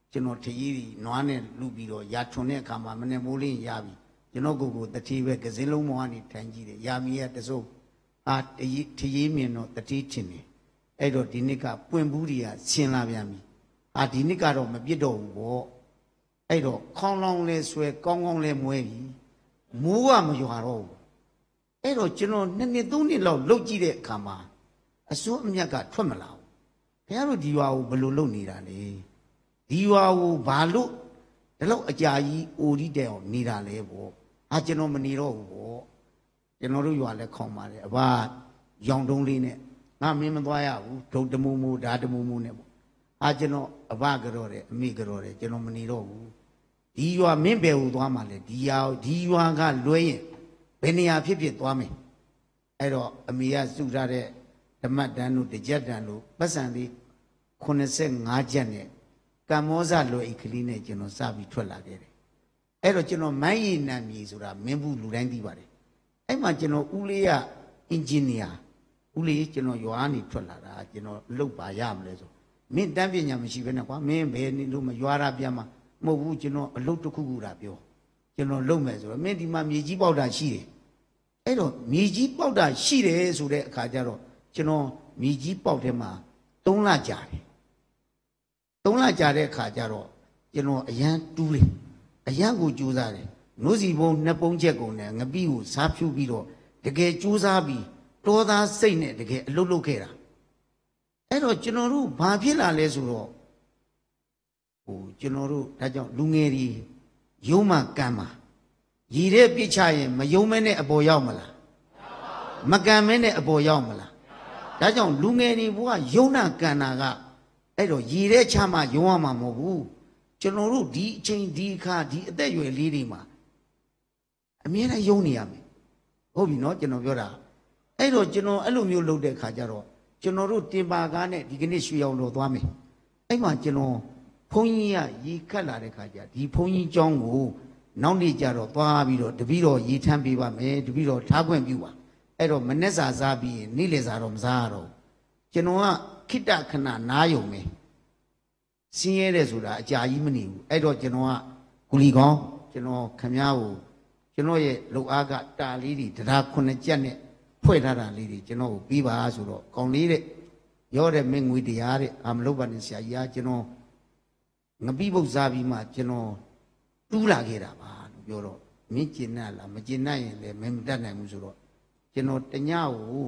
Speaker 3: ကျွန်တော်ထကြီးကြီးနွားနဲ့လူပြီးတော့ရာထွန်တဲ့အခါမှာမနေ့မိုးလင်းရပြီကျွန်တော်ကိုတတိပဲကစင်းလုံးမောကနေထိုင်ကြည့်တယ်ရာမီရတစိုးအာထကြီးမြင်တော့တတိထင်တယ်အဲ့တော့ဒီနှစ်ကပွင့်ဘူးတွေကဆင်းလာပြန်ပြီအာဒီနှစ်ကတော့မပြစ်တော့ဘူးပေါ့အဲ့တော့ခေါင်းလောင်းလဲဆွဲကောင်းကောင်းလဲမွဲပြီမိုးကမရွာတော့ဘူးအဲ့တော့ကျွန်တော်2နှစ်3နှစ်လောက်လှုပ်ကြည့်တဲ့အခါမှာအစိုးအမြတ်ကထွက်မလာဘူးဘုရားတို့ဒီရွာကိုဘယ်လိုလုပ်နေတာလဲဒီရွာကိုဘာလို့ဒီလောက်အကြာကြီးအိုဒီတဲ့အောင်နေတာလဲပေါ့အာကျွန်တော်မနေတော့ဘူးပေါ့ကျွန်တော်တို့ရွာလဲခေါင်ပါတယ်အဘရောင်တုံးလေးနဲ့ငါမင်းမသွားရဘူးဒုတ်တမူမူဓာတမူမူနဲ့ပေါ့အာကျွန်တော်အဘကြော်တယ်အမိကြော်တယ်ကျွန်တော်မနေတော့ဘူးဒီရွာမင်းဘယ်ကိုသွားမှလဲဒီရွာကလွဲရင်ဘယ်နေရာဖြစ်ဖြစ်သွားမယ်အဲ့တော့အမေကစုထားတဲ့ဓမ္မတန်တို့တကြက်တန်တို့ပတ်စံလေး85ကျပ်နဲ့ကမ္မောဇလွယ်ဤကလေးနဲ့ကျွန်တော်စပြီးထွက်လာခဲ့တယ်အဲ့တော့ကျွန်တော်မိုင်းရည်နံမြေဆိုတာမင်းဘူးလူတိုင်းသိပါတယ်အဲ့မှာကျွန်တော်ဦးလေးကအင်ဂျင်နီယာဦးလေးကျွန်တော်ရွာကနေထွက်လာတာကျွန်တော်လုပ်ပါရမလဲဆိုမင်းတန်းပညာမရှိဘဲနဲ့ကွာမင်းဘယ်နေလို့မရွာတာပြန်မှာမဟုတ်ဘူးကျွန်တော်အလုပ်တစ်ခုခုတာပြောကျွန်တော်လုပ်မယ်ဆိုတော့မင်းဒီမှာမြေကြီးပေါက်တာရှိတယ်အဲ့တော့မြေကြီးပေါက်တာရှိတယ်ဆိုတဲ့အခါကျတော့ကျွန်တော်မြေကြီးပေါက်ထဲမှာ3လကြာတယ်3လကြာတဲ့အခါကျတော့ကျွန်တော်အရန်တူးတယ်အရန်ကိုကြိုးစားတယ်နိုးစီပုံ2ပုံချက်ကုန်နဲ့ငပိကိုစားဖြူပြီးတော့တကယ်ကြိုးစားပြီးတောသားစိတ်နဲ့တကယ်အလုပ်လုပ်ခဲ့တာအဲ့တော့ကျွန်တော်တို့ဘာဖြစ်လာလဲဆိုတော့ကျွန်တော်တို့ဒါကြောင့်လူငယ်တွေယုံမှကံမှာရည်တဲ့ပြစ်ချရင်မယုံမဲနဲ့အပေါ်ရောက်မလားမကံမဲနဲ့အပေါ်ရောက်မလားဒါကြောင့်လူငယ်တွေဘုရားယုံနာကံနာကအဲ့တော့ရည်တဲ့ချမှယုံရမှာမဟုတ်ဘူးကျွန်တော်တို့ဒီအချိန်ဒီအခါဒီအသက်အရွယ်လေးတွေမှာအမြဲတမ်းယုံနေရမယ်ဟုတ်ပြီနော်ကျွန်တော်ပြောတာအဲ့တော့ကျွန်တော်အဲ့လိုမျိုးလုပ်တဲ့အခါကျတော့ကျွန်တော်တို့တင်ပါကားနဲ့ဒီကနေ့ရွှေရောင်တော်သွားမယ်အဲ့မှာကျွန်တော်ဘုန်းကြီးကရေခတ်လာတဲ့ခါကျဒီဘုန်းကြီးကျောင်းကိုနောက်နေ့ကျတော့သွားပြီးတော့တပည့်တော်ရေထမ်းပေးပါမယ်တပည့်တော်ထားခွင့်ပြုပါအဲ့တော့မနေ့စာစားပြီးရင်နေ့လယ်စာတော့မစားရတော့ကျွန်တော်ကခိတ္တခဏနားယုံမယ်စင်းရဲတယ်ဆိုတာအကြာကြီးမနေဘူးအဲ့တော့ကျွန်တော်ကဂူလီကောင်းကျွန်တော်ခမည်းကိုကျွန်တော်ရဲ့လုံအားကတာလေးတွေတရား9ကျက်နဲ့ဖွဲ့ထားတာလေးတွေကျွန်တော်ကိုပြီးပါဆိုတော့ကောင်းလေးတဲ့ရောတဲ့မင်းငွေတရားတဲ့အာမလုပ်ပါနဲ့ဆရာကြီးကကျွန်တော်ငပိပုတ်စားပြီးမှကျွန်တော်တူးလာခဲ့တာပါလို့ပြောတော့မင်းကျင်တတ်လားမကျင်တတ်ရင်လည်းမင်းမတတ်နိုင်ဘူးဆိုတော့ကျွန်တော်တညကို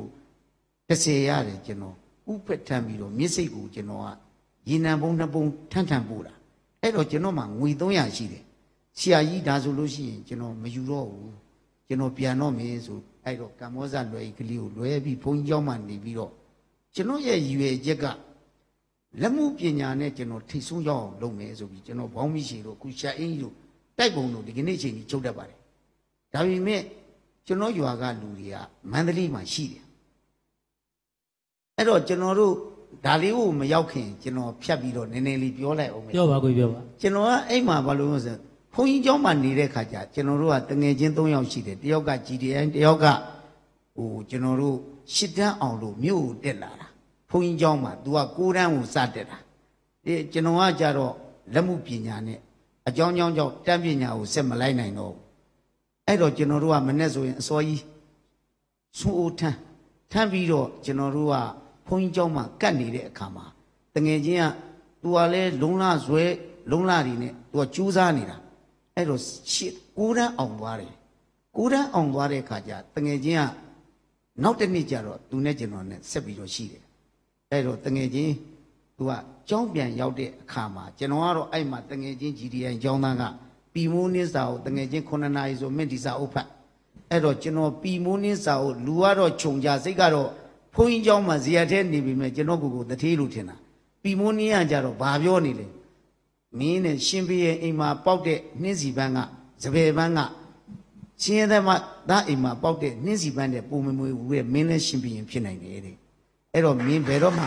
Speaker 3: 30ရတယ်ကျွန်တော်ဥဖက်ထမ်းပြီးတော့မြစ်စိတ်ကိုကျွန်တော်ကရေနံပုံ2ပုံထမ်းထမ်းပို့တာအဲ့တော့ကျွန်တော်မှငွေ300ရှိတယ်ဆရာကြီးဒါဆိုလို့ရှိရင်ကျွန်တော်မယူတော့ဘူးကျွန်တော်ပြန်တော့မယ်ဆိုအဲ့တော့ကမ္ဘောဇလွယ်ကလေးကိုလွယ်ပြီးဘုန်းကြီးကျောင်းမှနေပြီးတော့ကျွန်တော်ရဲ့ရည်ရွယ်ချက်ကလက်မှုပညာနဲ့ကျွန်တော်ထိတ်ဆုံးရောက်အောင်လုပ်မယ်ဆိုပြီးကျွန်တော်ဘောင်းမိရှိတို့ခုရှာအင်းကြီးတို့တိုက်ပုံတို့ဒီကနေ့ချိန်ကြီးချုပ်တတ်ပါတယ်ဒါပေမဲ့ကျွန်တော်ရွာကလူတွေကမန္တလေးမှာရှိတယ်အဲ့တော့ကျွန်တော်တို့ဒါလေးကိုမရောက်ခင်ကျွန်တော်ဖြတ်ပြီးတော့နည်းနည်းလေးပြောလိုက်အောင်မယ်
Speaker 2: ပြောပါကိုပြောပါ
Speaker 3: ကျွန်တော်ကအဲ့မှာဘာလို့လဲဆိုဘုန်းကြီးကျောင်းမှာနေတဲ့ခါကျကျွန်တော်တို့ကတငယ်ချင်း3ယောက်ရှိတယ်တယောက်က GDN တယောက်ကကျွန်တော်တို့8တန်းအောင်လို့မြို့ကိုတက်လာတာဘုန်းကြီးကျောင်းမှာ तू က9တန်းကိုစတက်တာကျွန်တော်ကကြတော့လက်မှုပညာနဲ့အကြောင်းကြောင့်တန်းပညာကိုဆက်မလိုက်နိုင်တော့ဘူးအဲ့တော့ကျွန်တော်တို့ကမနေ့ဆိုရင်အစောကြီးစူအိုထမ်းပြီးတော့ကျွန်တော်တို့ကဘုန်းကြီးကျောင်းမှာကတ်နေတဲ့အခါမှာတငယ်ချင်းက तू ကလည်းလုံလဇွဲလုံလတွေနဲ့ तू ကကျူးစားနေတာအဲ့တော့9တန်းအောင်သွားတယ်9တန်းအောင်သွားတဲ့အခါကျတငယ်ချင်းကနောက်တစ်နှစ်ကျတော့ तू နဲ့ကျွန်တော်နဲ့ဆက်ပြီးတော့ရှိတယ်အဲ့တော့တငယ်ချင်း तू ကကျောင်းပြန်ရောက်တဲ့အခါမှာကျွန်တော်ကတော့အဲ့မှာတငယ်ချင်း GDN ကျောင်းသားကပီမိုးနင်းစာကိုတငယ်ချင်း9နာရီဆိုမင်းဒီစာအုပ်ဖတ်အဲ့တော့ကျွန်တော်ပီမိုးနင်းစာကိုလူကတော့ခြုံကြစိတ်ကတော့ဘုန်းကြီးကျောင်းမှာဇေယျထဲနေပြီမဲ့ကျွန်တော်ကိုတထေးလို့ထင်တာပီမိုးနင်းကကြတော့ဘာပြောနေလဲမင်းနဲ့ရှင်ပြရဲ့အိမ်မှာပေါက်တဲ့နှင်းစီပန်းကစပယ်ပန်းကရှင်ရတဲ့မှာဒါအိမ်မှာပေါက်တဲ့နှင်းစီပန်းတဲ့ပုံမမွေဝဲမင်းနဲ့ရှင်ပြရင်ဖြစ်နိုင်တယ်တဲ့အဲ့တော့မင်းဘယ်တော့မှ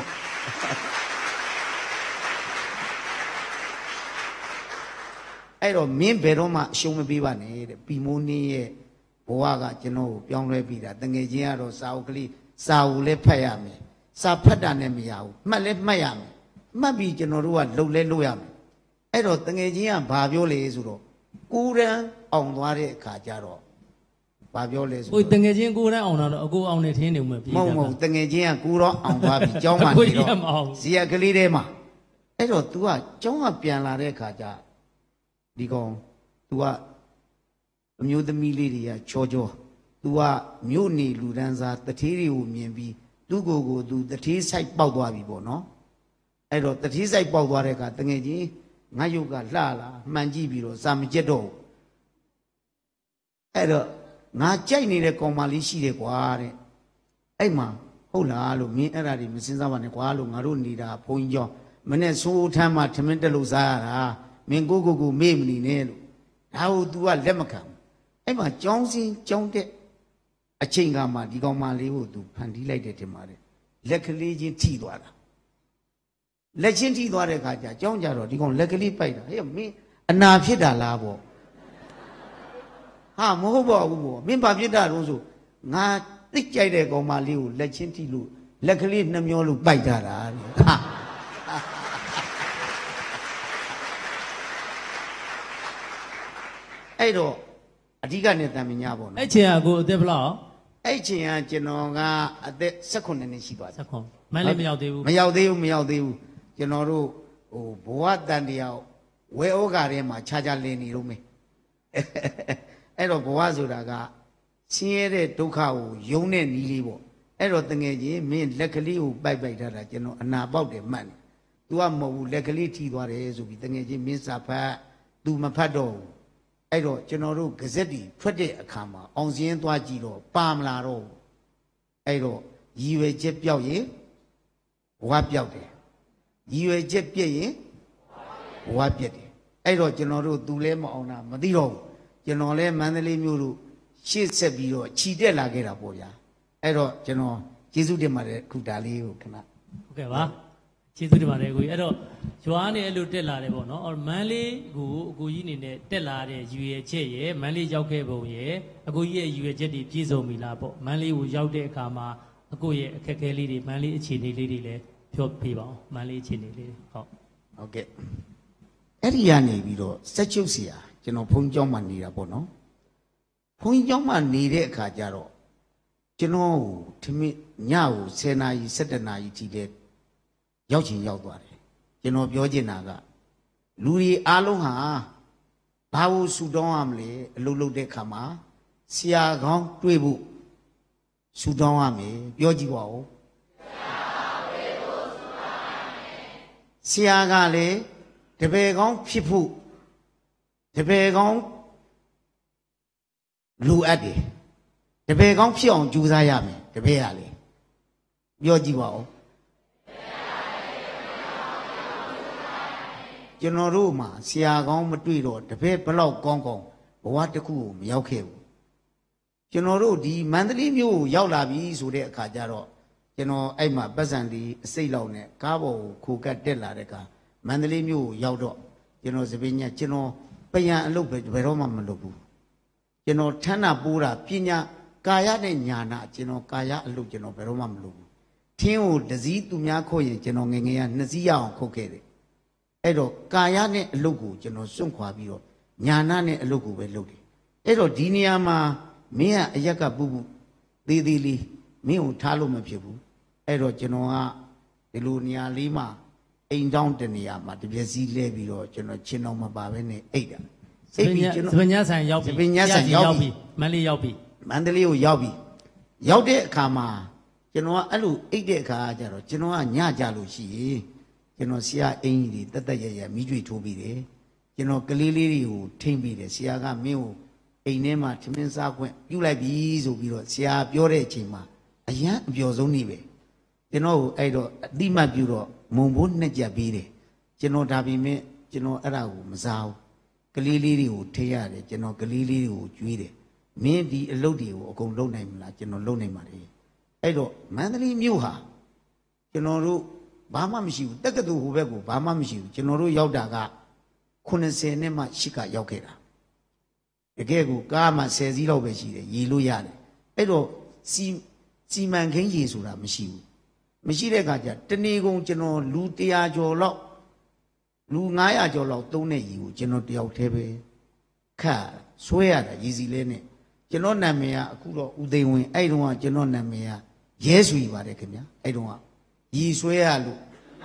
Speaker 3: အဲ့တော့မင်းဘယ်တော့မှအရှုံးမပေးပါနဲ့တဲ့ပီမိုးနင်းရဲ့ဘဝကကျွန်တော်ကိုပြောင်းလဲပြီးတာတငယ်ချင်းကတော့စာအုပ်ကလေးစာအုပ်လည်းဖတ်ရမယ်စာဖတ်တာနဲ့မရဘူးမှတ်လည်းမှတ်ရမယ်မှတ်ပြီးကျွန်တော်တို့ကလှုပ်လဲလှုပ်ရမယ်အဲ့တော့တငယ်ချင်းကဘာပြောလဲဆိုတော့ကိုရန်အောင်သွားတဲ့အခါကျတော့ဘာပြောလဲဆို
Speaker 2: ဟိုတငယ်ချင်းကိုရန်အောင်တော့အကိုအောင်နေထင်းနေမှာ
Speaker 3: ပြေးတာမဟုတ်တငယ်ချင်းကကိုတော့အောင်သွားပြီကျောင်းမှာနေတော့ဇီယကလေးထဲမှာအဲ့တော့ तू ကကျောင်းကပြန်လာတဲ့အခါကျဒီကောင် तू ကအမျိုးသမီးလေးတွေကချောချော तू ကမြို့နေလူဒန်းစားတထေးတွေကိုမြင်ပြီးသူ့ကိုယ်ကို तू တထေးဆိုင်ပေါက်သွားပြီပေါ့နော်အဲ့တော့တထေးဆိုင်ပေါက်သွားတဲ့အခါတငယ်ချင်းငါယုတ်ကလှလာမှန်ကြည့်ပြီးတော့စာမကျက်တော့အဲ့တော့ငါကြိုက်နေတဲ့ကောင်မလေးရှိတယ်ကွာတဲ့အဲ့မှာဟုတ်လားလို့မင်းအဲ့ဒါတွေမစင်စားပါနဲ့ကွာလို့ငါတို့နေတာဘုန်းကြီးကျောင်းမနဲ့ဆိုးထမ်းမှထမင်းတက်လို့စားရတာမင်းကိုမေ့မနေနဲ့လို့ဒါဟုတ် तू ကလက်မခံအဲ့မှာကျောင်းစင်းကျောင်းတဲ့အချိန်ကမှဒီကောင်မလေးကို तू ဖန်တီးလိုက်တယ်တင်ပါတယ်လက်ကလေးချင်းထိသွားတာလက်ချင်းထိသွားတဲ့အခါကျကျောင်းကြတော့ဒီကောင်လက်ကလေးပိုက်တာဟဲ့မင်းအနာဖြစ်တာလားပေါ့ဟာမဟုတ်ပါဘူးပေါ့မင်းဘာဖြစ်တာတော့ဆိုငါသိကြိုက်တဲ့ကောင်မလေးကိုလက်ချင်းထိလို့လက်ကလေးနှမျောလို့ပိုက်တာဟာအဲ့တော့အဓိကနဲ့တန်မြညာပေါ့နော်
Speaker 2: အဲ့ချိန်ကကိုအသက်ဘလောက်
Speaker 3: အဲ့ချိန်ကကျွန်တော်ကအသက်18နှစ်ရှိသွားတယ်
Speaker 2: 18မန်းလေးမရောက်သေးဘူး
Speaker 3: မရောက်သေးဘူးကျွန်တော်တို့ဟိုဘဝတန်တရားဝဲဩဃာထဲမှာခြားခြားလင်းနေလို့မေအဲ့တော့ဘဝဆိုတာကဆင်းရဲတဲ့ဒုက္ခကိုယုံတဲ့နီးလေးပေါ့အဲ့တော့တငယ်ချင်းမင်းလက်ကလေးကိုပိုက်ထားတာကျွန်တော်အနာပေါက်တယ်မှတ်တယ် तू ကမဟုတ်ဘူးလက်ကလေးထိသွားတယ်ဆိုပြီးတငယ်ချင်းမင်းစာဖတ် तू မဖတ်တော့ဘူးအဲ့တော့ကျွန်တော်တို့ဂဇက်တီထွက်တဲ့အခါမှာအောင်စင်းသွားကြည့်တော့ပါမလာတော့ဘူးအဲ့တော့ရည်ရွယ်ချက်ပြောက်ရင်ဘဝပြောက်တယ်ရည်ရွယ်ချက်ပြည့်ရင်ဘဝပြည့်တယ်အဲ့တော့ကျွန်တော်တို့ तू လဲမအောင်တာမသိတော့ဘူးကျွန်တော်လဲမန္တလေးမြို့လို့ရှေ့ဆက်ပြီးတော့ခြိတက်လာခဲ့တာပေါ့ဗျာအဲ့တော့ကျွန်တော်ကျေးဇူးတင်ပါတယ်ခုဒါလေးကိုခဏ
Speaker 2: ဟုတ်ကဲ့ပါကျေးဇူးတင်ပါတယ်ကိုကြီးအဲ့တော့ရွာနဲ့အဲ့လိုတက်လာတယ်ပေါ့နော်အော်မန်းလေးကိုအကိုကြီးအနေနဲ့တက်လာတဲ့ရွေချက်ရယ်မန်းလေးရောက်ခဲ့ပုံရယ်အကိုကြီးရဲ့ရွေချက်တွေပြည့်စုံပြီလားပေါ့မန်းလေးကိုရောက်တဲ့အခါမှာအကိုရဲ့အခက်အခဲလေးတွေမန်းလေးအခြေအနေလေးတွေလည်းပြောပြပါအောင်မန်းလေးအခြေအနေလေး
Speaker 3: ဟုတ်ကဲ့အဲ့ဒီကနေပြီးတော့စက်ချုပ်ဆရာကျွန်တော်ဘုန်းကြီးကျောင်းမှာနေတာပေါ့နော်ဘုန်းကြီးကျောင်းမှာနေတဲ့အခါကျတော့ကျွန်တော်ထမင်းညကို10နာရီ17နာရီထိတဲ့ရောက်ချင်ရောက်သွားတယ်ကျွန်တော်ပြောချင်တာကလူတွေအားလုံးဟာဘာလို့ဆူတောင်းရမလဲအလုပ်လုပ်တဲ့ခါမှာဆရာကောင်းတွေ့ဖို့ဆူတောင်းရမယ်ပြောကြည့်ပါဦးဆရာကလည်းတပည့်ကောင်းဖြစ်ဖို့တပည့်ကောင်းလိုအပ်တယ်တပည့်ကောင်းဖြစ်အောင်ကြိုးစားရမယ်တပည့်ရလေပြောကြည့်ပါဦးကျွန်တော်တို့မှာဆရာကောင်းမတွေ့တော့တပည့်ဘလောက်ကောင်းဘဝတစ်ခုကိုမရောက်ခဲ့ဘူးကျွန်တော်တို့ဒီမန္တလေးမြို့ကိုရောက်လာပြီဆိုတဲ့အခါကျတော့ကျွန်တော်အဲ့မှာပတ်စံဒီအစိတ်လောက်နဲ့ကားပေါ်ကိုခိုကတ်တက်လာတဲ့အခါမန္တလေးမြို့ကိုရောက်တော့ကျွန်တော်စပင်းညကျွန်တော်ပယံအလုပ်ပဲဘယ်တော့မှမလုပ်ဘူးကျွန်တော်ထမ်းတာပိုးတာပညာကာယနဲ့ညာနာကျွန်တော်ကာယအလုပ်ကျွန်တော်ဘယ်တော့မှမလုပ်ဘူးထင်းကိုတစည်းသူများခုတ်ရင်ကျွန်တော်ငငယ်ကနှစ်စည်းရအောင်ခုတ်ခဲ့တယ်အဲ့တော့ကာယနဲ့အလုပ်ကိုကျွန်တော်စွန့်ခွာပြီးတော့ညာနာနဲ့အလုပ်ကိုပဲလုပ်တယ်အဲ့တော့ဒီနေရာမှာမင်းကအရက်ကပူပူသေးသေးလေးမင်းကိုထားလို့မဖြစ်ဘူးအဲ့တော့ကျွန်တော်ကဒီလိုနေရာလေးမှာအိမ်တောင်းတနေရာမှာတပြက်စီးလဲပြီးတော့ကျွန်တော်ချင်းတော်မပါဘဲနဲ့အိတ်တာ
Speaker 2: အိတ်ပြီးကျွန်တော်စပညာဆိုင်ရောက်ပြီ
Speaker 3: စပညာဆိုင်ရောက်ပြီ
Speaker 2: မန္တလေးရောက်ပြီ
Speaker 3: မန္တလေးကိုရောက်ပြီရောက်တဲ့အခါမှာကျွန်တော်ကအဲ့လိုအိတ်တဲ့အခါကျတော့ကျွန်တော်ကညကြလို့ရှိရင်ကျွန်တော်ဆရာအင်းကြီးတွေတက်ရမိကြွေထိုးပြီးတယ်ကျွန်တော်ကလေးလေးတွေကိုထိမ့်ပြီးတယ်ဆရာကမင်းကိုအိမ်ထဲမှာထမင်းစားခွင့်ပြုလိုက်ပြီဆိုပြီးတော့ဆရာပြောတဲ့အချိန်မှာအရန်အပျော်ဆုံးနေပဲကျွန်တော်ကိုအဲ့တော့အတိမတ်ပြုတော့မုံဘိုးနှစ်ကြက်ပြီးတယ်ကျွန်တော်ဒါပေမဲ့ကျွန်တော်အဲ့ဒါကိုမစားဘူးကလေးလေးတွေကိုထိရတယ်ကျွန်တော်ကလေးလေးတွေကိုကျွေးတယ်မင်းဒီအလုပ်တွေကိုအကုန်လုပ်နိုင်မလားကျွန်တော်လုပ်နိုင်ပါတယ်အဲ့တော့မန္တလေးမြို့ဟာကျွန်တော်တို့ဘာမှမရှိဘူးတက္ကသိုလ်ဟိုဘက်ကိုဘာမှမရှိဘူးကျွန်တော်တို့ရောက်တာက90နှစ်မှ8ကရောက်ခဲ့တာတကယ်ကိုကားမှ10စီးလောက်ပဲရှိတယ်ရေလို့ရတယ်အဲ့တော့စီမံခင်းရေဆိုတာမရှိဘူးမရှိတဲ့အခါကျတဏီကုံကျွန်တော်လူ100ကျော်လောက်လူ900ကျော်လောက်သုံးတဲ့ရည်ကိုကျွန်တော်တယောက်တည်းပဲခတ်ဆွဲရတာရည်စီလဲနဲ့ကျွန်တော်နာမည်ကအခုတော့ဦးသိန်းဝင်းအဲ့တုန်းကကျွန်တော်နာမည်ကရဲဆွေပါတယ်ခင်ဗျာအဲ့တုန်းကရည်ဆွဲရလို့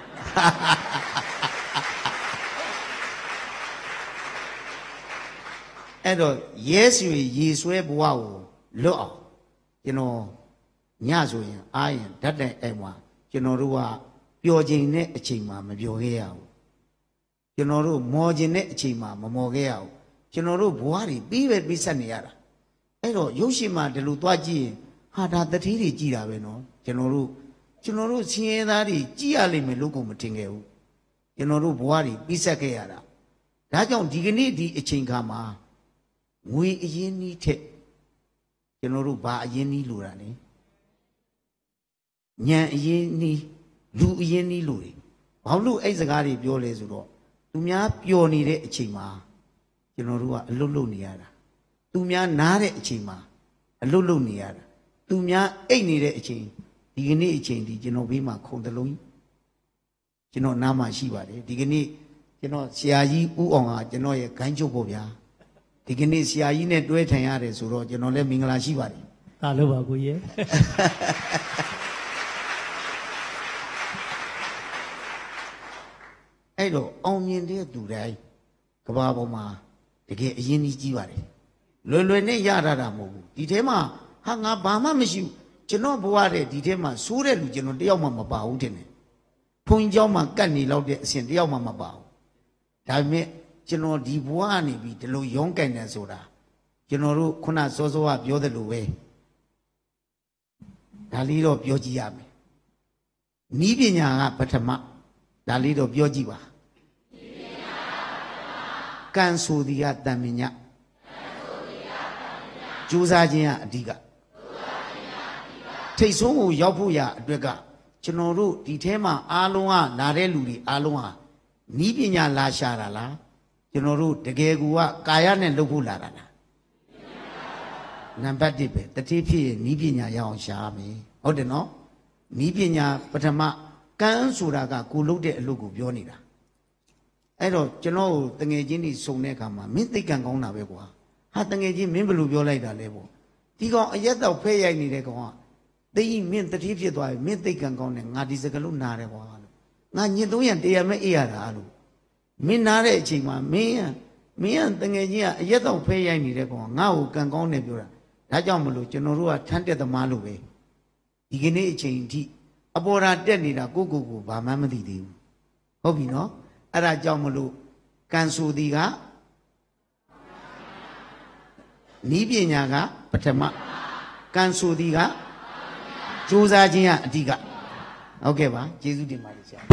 Speaker 3: အဲ့တော့ရဲဆွေရည်ဆွဲဘဝကိုလွတ်အောင်ကျွန်တော်ညဆိုရင်အားရင်ဓာတ်တိုင်အိမ်မှာကျွန်တော်တို့ကပျော်ခြင်းနဲ့အချိန်မှာမပျော်ခဲ့ရဘူးကျွန်တော်တို့မော်ခြင်းနဲ့အချိန်မှာမမော်ခဲ့ရဘူးကျွန်တော်တို့ဘဝတွေပြီးပဲပြီးဆက်နေရတာအဲ့တော့ရုပ်ရှင်မှာဒီလိုသွားကြည့်ရင်ဟာဒါတတိတွေကြည်တာပဲနော်ကျွန်တော်တို့ဆင်းရဲသားတွေကြည်ရလိမ့်မယ်လို့ကိုမထင်ခဲ့ဘူးကျွန်တော်တို့ဘဝတွေပြီးဆက်ခဲ့ရတာဒါကြောင့်ဒီကနေ့ဒီအချိန်ခါမှာငွေအရင်းနှီးထက်ကျွန်တော်တို့ဘာအရင်းနှီးလိုတာလဲဉာဏ်အရင်းနှီးလူအရင်းနှီးလိုတယ်ဘာလို့အဲ့စကားတွေပြောလဲဆိုတော့သူများပျော်နေတဲ့အချိန်မှာကျွန်တော်တို့ကအလွတ်လွတ်နေရတာသူများနားတဲ့အချိန်မှာအလွတ်လွတ်နေရတာသူများအိတ်နေတဲ့အချိန်ဒီကနေ့အချိန်ဒီကျွန်တော်ဘေးမှာခုံတလုံးကျွန်တော်နားမှာရှိပါတယ်ဒီကနေ့ကျွန်တော်ဆရာကြီးဦးအောင်ကကျွန်တော်ရဲ့ဂိုင်းချုပ်ပေါ့ဗျာဒီကနေ့ဆရာကြီးနဲ့တွဲထိုင်ရတယ်ဆိုတော့ကျွန်တော်လည်းမင်္ဂလာရှိပါတယ်
Speaker 2: ဒါလို့ပါကိုကြီး
Speaker 3: အဲ့တော့အောင်မြင်တဲ့သူတိုင်းကဘာပေါ်မှာတကယ်အရင်ကြီးပါတယ်လွယ်လွယ်နဲ့ရတာမဟုတ်ဘူးဒီထဲမှာဟာငါဘာမှမရှိဘူးကျွန်တော်ဘဝတဲ့ဒီထဲမှာစိုးတဲ့လူကျွန်တော်တယောက်မှမပါဘူးတင်တယ်ဘုန်းကြီးเจ้าမှာကတ်နေလောက်တဲ့အဆင့်တယောက်မှမပါဘူးဒါပေမဲ့ကျွန်တော်ဒီဘဝကနေပြီးဒီလိုရုန်းကန်တယ်ဆိုတာကျွန်တော်တို့ခုနစောစောကပြောတယ်လို့ပဲဒါလေးတော့ပြောကြည့်ရမယ်ဤပညာကပထမဒါလေးတော့ပြောကြည့်ပါကံဆိုသည်ကတန်မြညကြိုးစားခြင်းကအဓိကထိတ်ဆုံးကိုရောက်ဖို့ရအတွက်ကကျွန်တော်တို့ဒီထဲမှာအားလုံးကလာတဲ့လူတွေအားလုံးဟာဤပညာလာရှာတာလားကျွန်တော်တို့တကယ်ကူကကာယနဲ့လုပ်ဖို့လာတာလားနံပါတ်1ပဲတတိဖြစ်ရင်ဤပညာရအောင်ရှာမယ်ဟုတ်တယ်နော်ဤပညာပထမကံဆိုတာကကိုလုပ်တဲ့အလုပ်ကိုပြောနေတာအဲ့တော့ကျွန်တော်တငယ်ချင်းတွေစုံတဲ့အခါမှာမင်းသိကံကောင်းတာပဲကွာဟာတငယ်ချင်းမင်းဘယ်လိုပြောလိုက်တာလဲပေါ့ဒီကောင်အရက်တော့ဖဲရိုက်နေတဲ့ကောင်ကသိရင်မင်းတတိဖြစ်သွားပြီမင်းသိကံကောင်းတယ်ငါဒီစကလုံးနာတယ်ကွာလို့ငါညစ်သုံးရတရားမဲ့အေးရတာလို့မင်းနားတဲ့အချိန်မှာမင်းတငယ်ချင်းကအရက်တော့ဖဲရိုက်နေတဲ့ကောင်ကငါ့ကိုကံကောင်းတယ်ပြောတာဒါကြောင့်မလို့ကျွန်တော်တို့ကထမ်းတက်သမားလို့ပဲဒီကနေ့အချိန်အထိအပေါ်ရာတက်နေတာကိုဘာမှမသိသေးဘူးဟုတ်ပြီနော်အဲ့ဒါကြောင့်မလို့ကံဆိုသည်ကဤပညာကပထမကံဆိုသည်ကကြိုးစားခြင်းကအဓိကဟုတ်ကဲ့ပါကျေးဇူးတင်ပါတယ်ဆရာ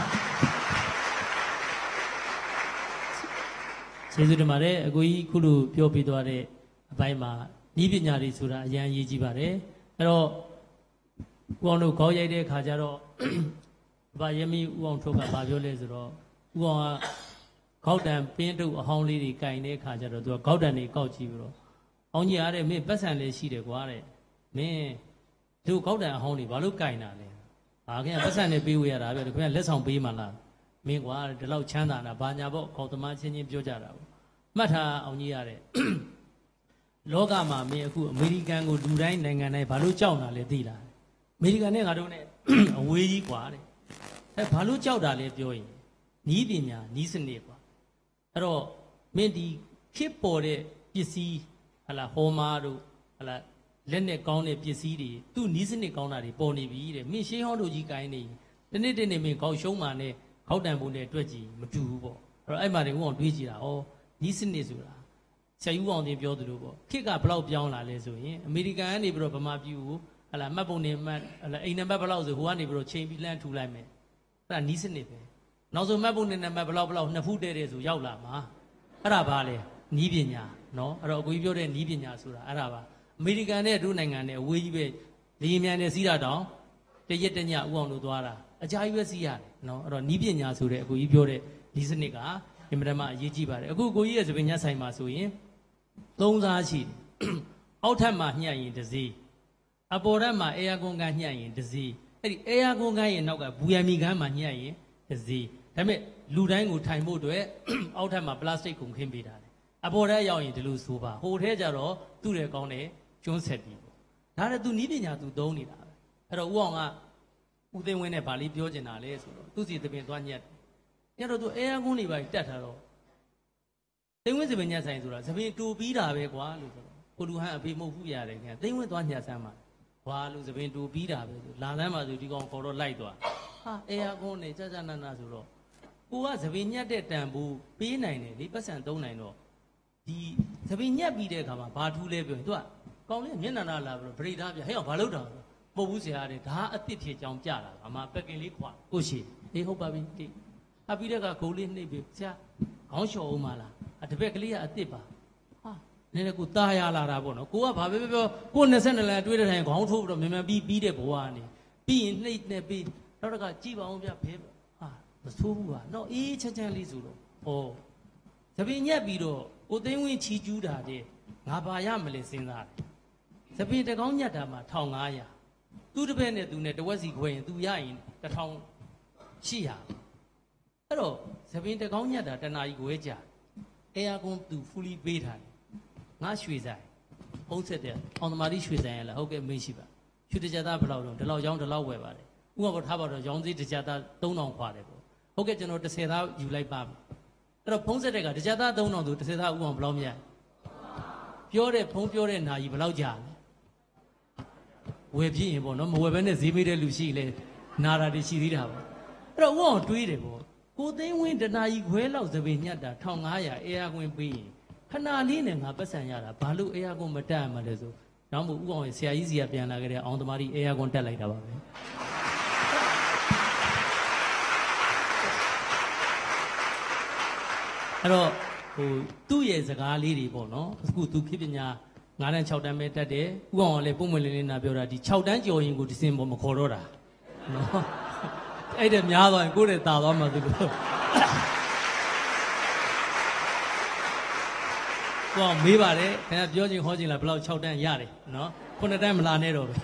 Speaker 2: ကျေးဇူးတင်ပါတယ်အကိုကြီးခုလိုပြောပြသွားတဲ့အပိုင်းမှာဤပညာတွေဆိုတာအရင်အရေးကြီးပါတယ်အဲ့တော့ဦးအောင်တို့ခေါင်းရိုက်တဲ့အခါကျတော့ဗာယမီဦးအောင်ထုတ်ကဗာပြောလဲဆိုတော့ဦးအောင်ကခေါက်တံပင်းတုပ်အဟောင်းလေးတွေကင်တဲ့အခါကျတော့သူကခေါက်တံတွေကောက်ကြည့်ပြီးတော့အောင်ကြီးရတဲ့မင်းပတ်စံလေးရှိတယ်ကွာတဲ့မင်းတို့ခေါက်တံအဟောင်းတွေဘာလို့ကင်တာလဲဟာခင်ဗျပတ်စံနဲ့ပေးဝေရတာဗျခင်ဗျလက်ဆောင်ပေးမှလားမင်းကွာဒီလောက်ချမ်းသာတာဘာညာပေါ့ခေါက်သမားချင်းချင်းပြောကြတာပေါ့မှတ်ထားအောင်ကြီးရတဲ့လောကမှာမင်းအခုအမေရိကန်ကိုလူတိုင်းနိုင်ငံတိုင်းဘာလို့ကြောက်တာလဲသိလားအမေရိကန်နဲ့ငါတို့နဲ့အဝေးကြီးกว่าတဲ့ဘာလို့ကြောက်တာလဲပြောရင်နီးပညာနီးစနစ်กว่าအဲ့တော့မင်းဒီခေတ်ပေါ်တဲ့ပစ္စည်းဟလာဟောမာတို့ဟလာလက်နဲ့ကောင်းတဲ့ပစ္စည်းတွေသူ့နီးစနစ်ကောင်းတာတွေပေါ်နေပြီတဲ့မင်းရှေးဟောင်းတို့ကြီးကိုင်းနေတနေ့တနေ့မင်းခေါက်ရှုံးမှနဲ့ခေါက်တံပုံနဲ့တွက်ကြည့်မတူဘူးပေါ့အဲ့တော့အဲ့မှာတွေဦးအောင်တွေးကြည့်တာဩနီးစနစ်ဆိုတာဆရာယူအောင်တင်ပြောသလိုပေါ့ခေတ်ကဘလောက်ပြောင်းလာလဲဆိုရင်အမေရိကန်ကနေပြီးတော့ဗမာပြည်ကိုဟလာမှတ်ပုံနေမှတ်ဟလာအိမ်နံပါတ်ဘလောက်ဆိုဟိုကနေပြီးတော့ချိန်ပြီးလှမ်းထူလိုက်မယ်အဲ့ဒါနီးစနစ်ပဲနောက်ဆုံးမှတ်ပုံနေနံပါတ်ဘလောက်နှစ်ဖူးတဲ့ဆိုရောက်လာမှာအဲ့ဒါဘာလဲနီးပညာနော်အဲ့တော့အကိုကြီးပြောတဲ့နီးပညာဆိုတာအဲ့ဒါပါအမေရိကန်နဲ့တို့နိုင်ငံနဲ့အဝေးကြီးပဲလေယာဉ်မြန်နဲ့စီးတာတောင်တရက်တညဥအောင်လို့သွားတာအကြာကြီးပဲစီးရတယ်နော်အဲ့တော့နီးပညာဆိုတဲ့အကိုကြီးပြောတဲ့နီးစနစ်ကအင်မတန်မှအရေးကြီးပါတယ်အခုကိုကြီးရဲ့သပင်ညက်ဆိုင်မှာဆိုရင်သုံးစားရှိအောက်ထပ်မှာညှက်ရင်တစ်စီးအပေါ်ထပ်မှာအေယာကွန်ကန်ညှက်ရင်တစ်စီးအဲ့ဒီအေယာကွန်ကန်ရဲ့နောက်ကဘူယမီကန်မှာညှက်ရင်တစ်စီးဒါပေမဲ့လူတိုင်းကိုထိုင်ဖို့အတွက်အောက်ထပ်မှာပလတ်စတစ်ကုန်ခင်းပေးတာလေအပေါ်ထဲရောက်ရင်ဒီလိုဆိုပါဟိုထဲကျတော့သူ့ရဲ့ကောင်းတဲ့ကျွန်းဆက်ပြီးပေါ့ဒါနဲ့ तू နီးပညာ तू သုံးနေတာပဲအဲ့တော့ဦးအောင်ကဦးသိန်းဝင်းနဲ့ဗာလေးပြောချင်တာလေဆိုတော့သူ့စီသပင်သွားညက်ညက်တော့ तू အဲကွန်းနေပါတက်ထားတော့သိန်းဝင်းသပင်ညက်ဆိုင်ဆိုတာသပင်တူပြီးတာပဲကွာလို့ဆိုတော့ကိုလူဟန်အဖေမဟုတ်ဘူးရတယ်ခင်ဗျသိန်းဝင်းသွားညက်ဆမ်းပါဝါလို့သပင်တူပြီးတာပဲဆိုလာလမ်းမှာဆိုဒီကောင်ခေါ်တော့လိုက်သွားဟာအဲကွန်းနေကြကြနာနာဆိုတော့ကိုကသပင်ညက်တဲ့တန်ဖိုးပေးနိုင်တယ်လေပတ်စံသုံးနိုင်တော့ဒီသပင်ညက်ပြီးတဲ့အခါမှာဘာထူးလဲပြောရင် तू ကကောင်းလေးမျက်နှာလာပြီးတော့ဗရိဒါပြဟဲ့အောင်ဘာလုပ်တာပုတ်ဘူးဆရာတဲ့ဒါအစ်စ်ဖြစ်ကြောင်ကြတာအမပက်ကင်လေးခွာကိုရှိအေးဟုတ်ပါပြီတိအပြီးတဲ့ကဂုံလေးနှိပ်ပြီးဆရာခေါင်းလျှော်အောင်မလားတပည့်ကလေးကအစ်စ်ပါဟာနည်းနည်းကိုตาရလာတာပေါ့နော်ကိုကဘာပဲပြောကို22လမ်းတွေးတဲ့တိုင်းခေါင်းထိုးပြီးတော့မြန်ပြီးတဲ့ဘဝကနေပြီးရင်နှိပ်နေပြီးနောက်တစ်ခါကြည့်ပါအောင်ဗျဘဲဟာမဆိုးဘူးပါနော်အေးချမ်းချမ်းလေးဆိုတော့ဟောသပင်ညက်ပြီးတော့ကိုသိန်းဝင်းချီကျူးတာတဲ့ငါဘာရမလဲစဉ်းစားတယ်သပင်တကောင်းညက်တာမှာ1500သူ့တစ်ဖက်နဲ့သူနဲ့တဝက်စီခွဲရင်သူရရင်1800အဲ့တော့သပင်တကောင်းညက်တာတနာကြီးခွဲကြအဲယာကွန်သူဖူလီပေးထားတယ်ငါရွှေဆိုင်ပုံးဆက်တဲ့အောင်သမားကြီးရွှေဆိုင်ရလားဟုတ်ကဲ့မေးရှိပါရွှေတကြသားဘယ်လောက်တော့ဒီလောက်ရောင်းဒီလောက်ဝယ်ပါတယ်ဥပမာထားပါတော့ရောင်းစည်းတကြသား3000ခွာတယ်ပေါ့ဟုတ်ကဲ့ကျွန်တော်10သားယူလိုက်ပါမယ်အဲ့တော့ဖုံးဆက်တဲ့ကတကြသား3000ဆို10သားဥအောင်ဘယ်လောက်မြတ်ပြောတဲ့ဖုံးပြောတဲ့နာကြီးဘယ်လောက်ကြာလဲဝယ်ပြင်းရင်ပေါ့နော်မဝယ်ဘဲနဲ့ဈေးမေးတဲ့လူရှိလေနာတာတွေရှိသေးတာပေါ့အဲ့တော့ဥအောင်တွေးတယ်ပေါ့ကိုသိန်းဝင်းတနာကြီးခွဲလောက်သပင်ညက်တာ1500အေယာကွင်းပေးရင်ခဏလေးနဲ့ငါပတ်စံရတာဘာလို့အေယာကွင်းမတက်ရမှာလဲဆိုနောက်မို့ဥအောင်ရဲ့ဆရာကြီးစီကပြန်လာခဲ့တဲ့အောင်သမားကြီးအေယာကွင်းတက်လိုက်တာပါပဲအဲ့တော့ဟိုသူ့ရဲ့စကားလေးတွေပေါ့နော်အခုသူခေပညာ9တန်း6တန်းပဲတက်တယ်ဥအောင်ကလည်းပုံမွေလင်းလေးနာပြောတာဒီ6တန်းကျော်ရင်ကိုဒီစင်ပေါ်မခေါ်တော့တာနော်အဲ့ဒါများသွားရင်ကိုယ့်ရဲ့တာသွားမှသူလို့ကိုအောင်မေးပါတယ်ခင်ဗျပြောချင်းဟောချင်းလားဘယ်လောက်6တန်းရတယ်နော်9တန်းမလာနဲ့တော့ပဲ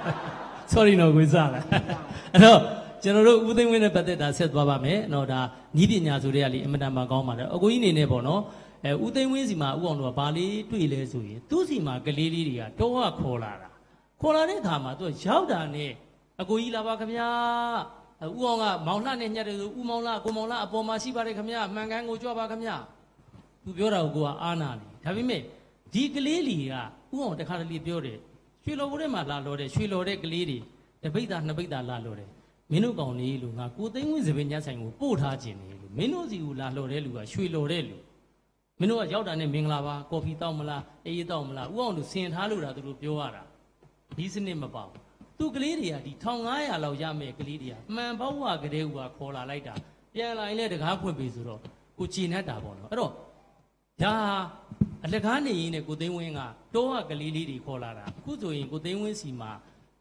Speaker 2: sorry နော်ကိုစားလားအဲ့တော့ကျွန်တော်တို့ဦးသိန်းဝင်းနဲ့ပတ်သက်တာဆက်သွားပါမယ်နော်ဒါနီးပညာဆိုတဲ့ကလေးအမတန်မှကောင်းပါတယ်အကိုကြီးအနေနဲ့ပေါ့နော်ဦးသိန်းဝင်းစီမှာဦးအောင်တို့ကဘာလေးတွေ့လဲဆိုရင်သူ့စီမှာကလေးလေးတွေကတော့ခေါ်လာတာခေါ်လာတဲ့အခါမှာသူကရောက်တာနဲ့အကိုကြီးလာပါခင်ဗျာဦးအောင်ကမောင်လှနဲ့ညက်တယ်ဆိုဦးမောင်လှကိုမောင်လှအပေါ်မှာရှိပါတယ်ခင်ဗျာမှန်ကန်ကိုကြွပါခင်ဗျာသူပြောတာကိုကအာနာနေဒါပေမဲ့ဒီကလေးလီကဦးအောင်တခါတလေပြောတယ်ရွှေလော်ဘိုးထဲမှာလာလို့တဲ့ရွှေလော်တဲ့ကလေးတွေတပိတ်တာနှစ်ပိတ်တာလာလို့တယ်မင်းတို့ကောင်လေးလို့ငါကိုသိန်းဝင်းစပင်ညက်ဆိုင်ကိုပို့ထားခြင်းလေလို့မင်းတို့စီကိုလာလို့တဲ့လူကရွှေလော်တဲ့လူမင်းတို့ကရောက်တာနဲ့မင်္ဂလာပါကော်ဖီတောက်မလားအေးတောက်မလားဦးအောင်တို့ဆင်ထားလို့တာသူတို့ပြောရတာဒီစနစ်မပေါဘူးသူကလေးတွေကဒီ1500လောက်ရမယ်ကလေးတွေကမှန်ပေါဝကလေးကခေါ်လာလိုက်တာပြန်လာရင်လည်းတကားဖွင့်ပြီဆိုတော့ကိုကြည်နေတာပေါ့နော်အဲ့တော့ဒါအလကားနေရင်နဲ့ကိုသိန်းဝင်းကတောကကလေးလေးတွေခေါ်လာတာအခုဆိုရင်ကိုသိန်းဝင်းစီမှာ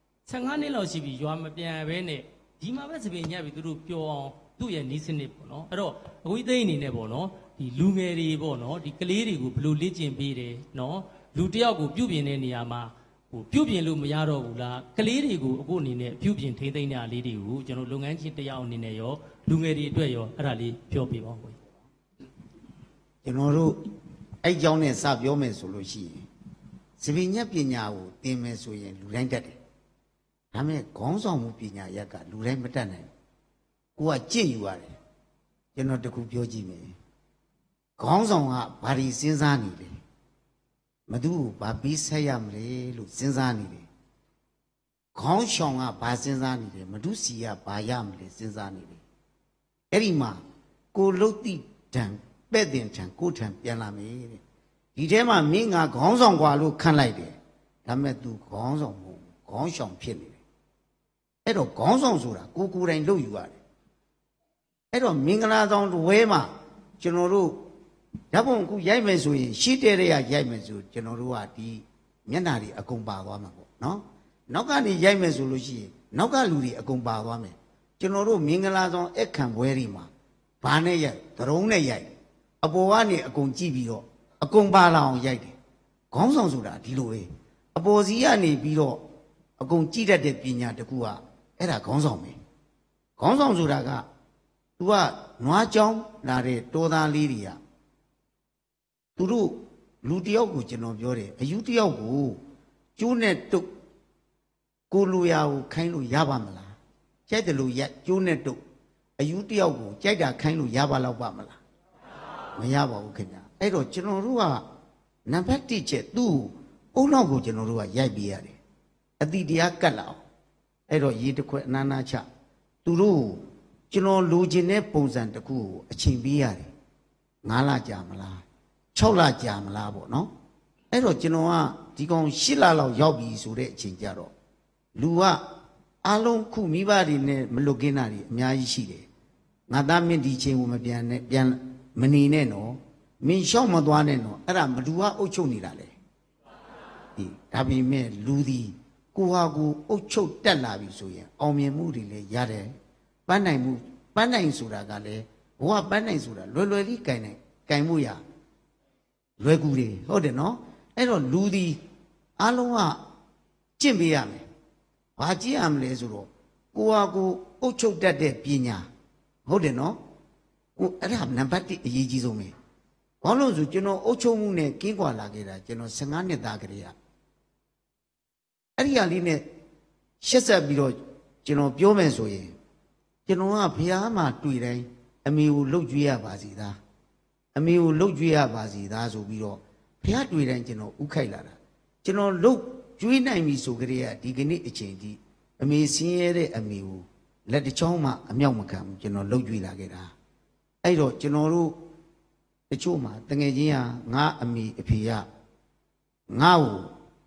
Speaker 2: 15နှစ်လောက်ရှိပြီရွာမပြန်ဘဲနဲ့ဒီမှာပဲစပင်ညက်ပြီးသူတို့ပျော်အောင်သူ့ရဲ့နီးစနစ်ပေါ့နော်အဲ့တော့အဝိသိန်းအနေနဲ့ပေါ့နော်ဒီလူငယ်တွေပေါ့နော်ဒီကလေးတွေကိုဘယ်လိုလေ့ကျင့်ပေးတယ်နော်လူတယောက်ကိုပြုပြင်တဲ့နေရာမှာဟိုပြုပြင်လို့မရတော့ဘူးလားကလေးတွေကိုအခုအနေနဲ့ပြုပြင်ထိန်းသိမ်းတဲ့အားလေးတွေကိုကျွန်တော်လုပ်ငန်းချင်းတယောက်အနေနဲ့ရောလူငယ်တွေအတွက်ရောအဲ့ဒါလေးပြောပြပါဦးကို
Speaker 3: ကျွန်တော်တို့အဲ့ကြောင်းနဲ့စပြောမယ်ဆိုလို့ရှိရင်စပင်ညက်ပညာကိုသင်မယ်ဆိုရင်လူတိုင်းတတ်တယ်ဒါမဲ့ခေါင်းဆောင်မှုပညာရက်ကလူတိုင်းမတတ်နိုင်ကိုကကြင့်ယူရတယ်ကျွန်တော်တခုပြောကြည့်မယ်ခေါင်းဆောင်ကဘာတွေစဉ်းစားနေလဲမသူ့ကိုဘာပြီးဆက်ရမလဲလို့စဉ်းစားနေတယ်ခေါင်းဆောင်ကဘာစဉ်းစားနေလဲမသူစီကဘာရမလဲစဉ်းစားနေတယ်အဲ့ဒီမှာကိုလုတ်တိတံပဲ့တင်ထံကိုထံပြန်လာမယ်တဲ့ဒီထဲမှာမင်းငါခေါင်းဆောင်กว่าလို့ခန့်လိုက်တယ်ဒါမဲ့ तू ခေါင်းဆောင်မဟုတ်ခေါင်းဆောင်ဖြစ်နေတယ်အဲ့တော့ခေါင်းဆောင်ဆိုတာကိုယ်တိုင်လုပ်ယူရတယ်အဲ့တော့မင်္ဂလာဆောင်တဝဲမှာကျွန်တော်တို့ဓာတ်ပုံခုရိုက်မယ်ဆိုရင်ရှေ့တဲတဲ့ကရိုက်မယ်ဆိုကျွန်တော်တို့ကဒီမျက်နှာတွေအကုန်ပါသွားမှာပေါ့နော်နောက်ကနေရိုက်မယ်ဆိုလို့ရှိရင်နောက်ကလူတွေအကုန်ပါသွားမယ်ကျွန်တော်တို့မင်္ဂလာဆောင်အခန့်ပွဲတွေမှာဘာနဲ့ရိုက်ဒရုန်းနဲ့ရိုက်အပေါ်ကနေအကုန်ကြည့်ပြီးတော့အကုန်ပါလာအောင်ရိုက်တယ်ခေါင်းဆောင်ဆိုတာဒီလိုပဲအပေါ်စီကနေပြီးတော့အကုန်ကြည့်တတ်တဲ့ပညာတကူကအဲ့ဒါခေါင်းဆောင်ပဲခေါင်းဆောင်ဆိုတာက तू ကနွားကြောင်းလာတဲ့တောသားလေးတွေကသူတို့လူတယောက်ကိုကျွန်တော်ပြောတယ်အယူတယောက်ကိုကျိုးနဲ့တုတ်ကိုလူရာကိုခိုင်းလို့ရပါမလားကြိုက်တယ်လို့ရကျိုးနဲ့တုတ်အယူတယောက်ကိုကြိုက်တာခိုင်းလို့ရပါတော့ပါမလားမရပါဘူးခင်ဗျအဲ့တော့ကျွန်တော်တို့ကနံပါတ်1ချက်သူ့အုံနောက်ကိုကျွန်တော်တို့ကရိုက်ပေးရတယ်အတိတရားကတ်လာအောင်အဲ့တော့ရေတစ်ခွက်အနာနာချသူတို့ကျွန်တော်လိုချင်တဲ့ပုံစံတစ်ခုကိုအချိန်ပေးရတယ်9လကြာမလား6လကြာမလားပေါ့နော်အဲ့တော့ကျွန်တော်ကဒီကောင်8လလောက်ရောက်ပြီဆိုတဲ့အချိန်ကြတော့လူကအားလုံးခုမိဘတွေနဲ့မလွတ်ကင်းတာတွေအများကြီးရှိတယ်ငါသားမင်းဒီချိန်ကိုမပြန်နဲ့ပြန်မနေနဲ့နော်မင်းရှောက်မသွားနဲ့နော်အဲ့ဒါဘသူကအုပ်ချုပ်နေတာလေဒီဒါပေမဲ့လူဒီကိုဟာကိုအုပ်ချုပ်တက်လာပြီဆိုရင်အောင်မြင်မှုတွေလည်းရတယ်ပန်းနိုင်မှုပန်းနိုင်ဆိုတာကလည်းဘဝပန်းနိုင်ဆိုတာလွယ်လွယ်လေးကင်မှုရလွယ်ကူတယ်ဟုတ်တယ်နော်အဲ့တော့လူဒီအားလုံးကကျင့်ပေးရမယ်ဘာကြည့်ရမလဲဆိုတော့ကိုဟာကိုအုပ်ချုပ်တတ်တဲ့ပညာဟုတ်တယ်နော်ကိုအဲ့ဒါနံပါတ်1အရေးကြီးဆုံးပဲဘာလို့ဆိုကျွန်တော်အုပ်ချုပ်မှုနဲ့ကင်းကွာလာခဲ့တာကျွန်တော်15နှစ်သားကလေးကအဲ့ဒီဟာလေးနဲ့ရှက်ဆက်ပြီးတော့ကျွန်တော်ပြောမယ်ဆိုရင်ကျွန်တော်ကဘုရားမှာတွေ့တိုင်းအမေကိုလှုပ်ကြွေးရပါစီသားအမေကိုလှုပ်ကြွေးရပါစီသားဆိုပြီးတော့ဘုရားတွေ့တိုင်းကျွန်တော်ဥခိုက်လာတာကျွန်တော်လှုပ်ကျွေးနိုင်ပြီဆိုကြတဲ့ဒီကနေ့အချိန်ထိအမေဆင်းရဲတဲ့အမေကိုလက်တစ်ချောင်းမှအမြောက်မခံဘူးကျွန်တော်လှုပ်ကြွေးလာခဲ့တာအဲ့တော့ကျွန်တော်တို့တချို့မှာတငယ်ချင်းဟာငါအမေအဖေကငါ့ကို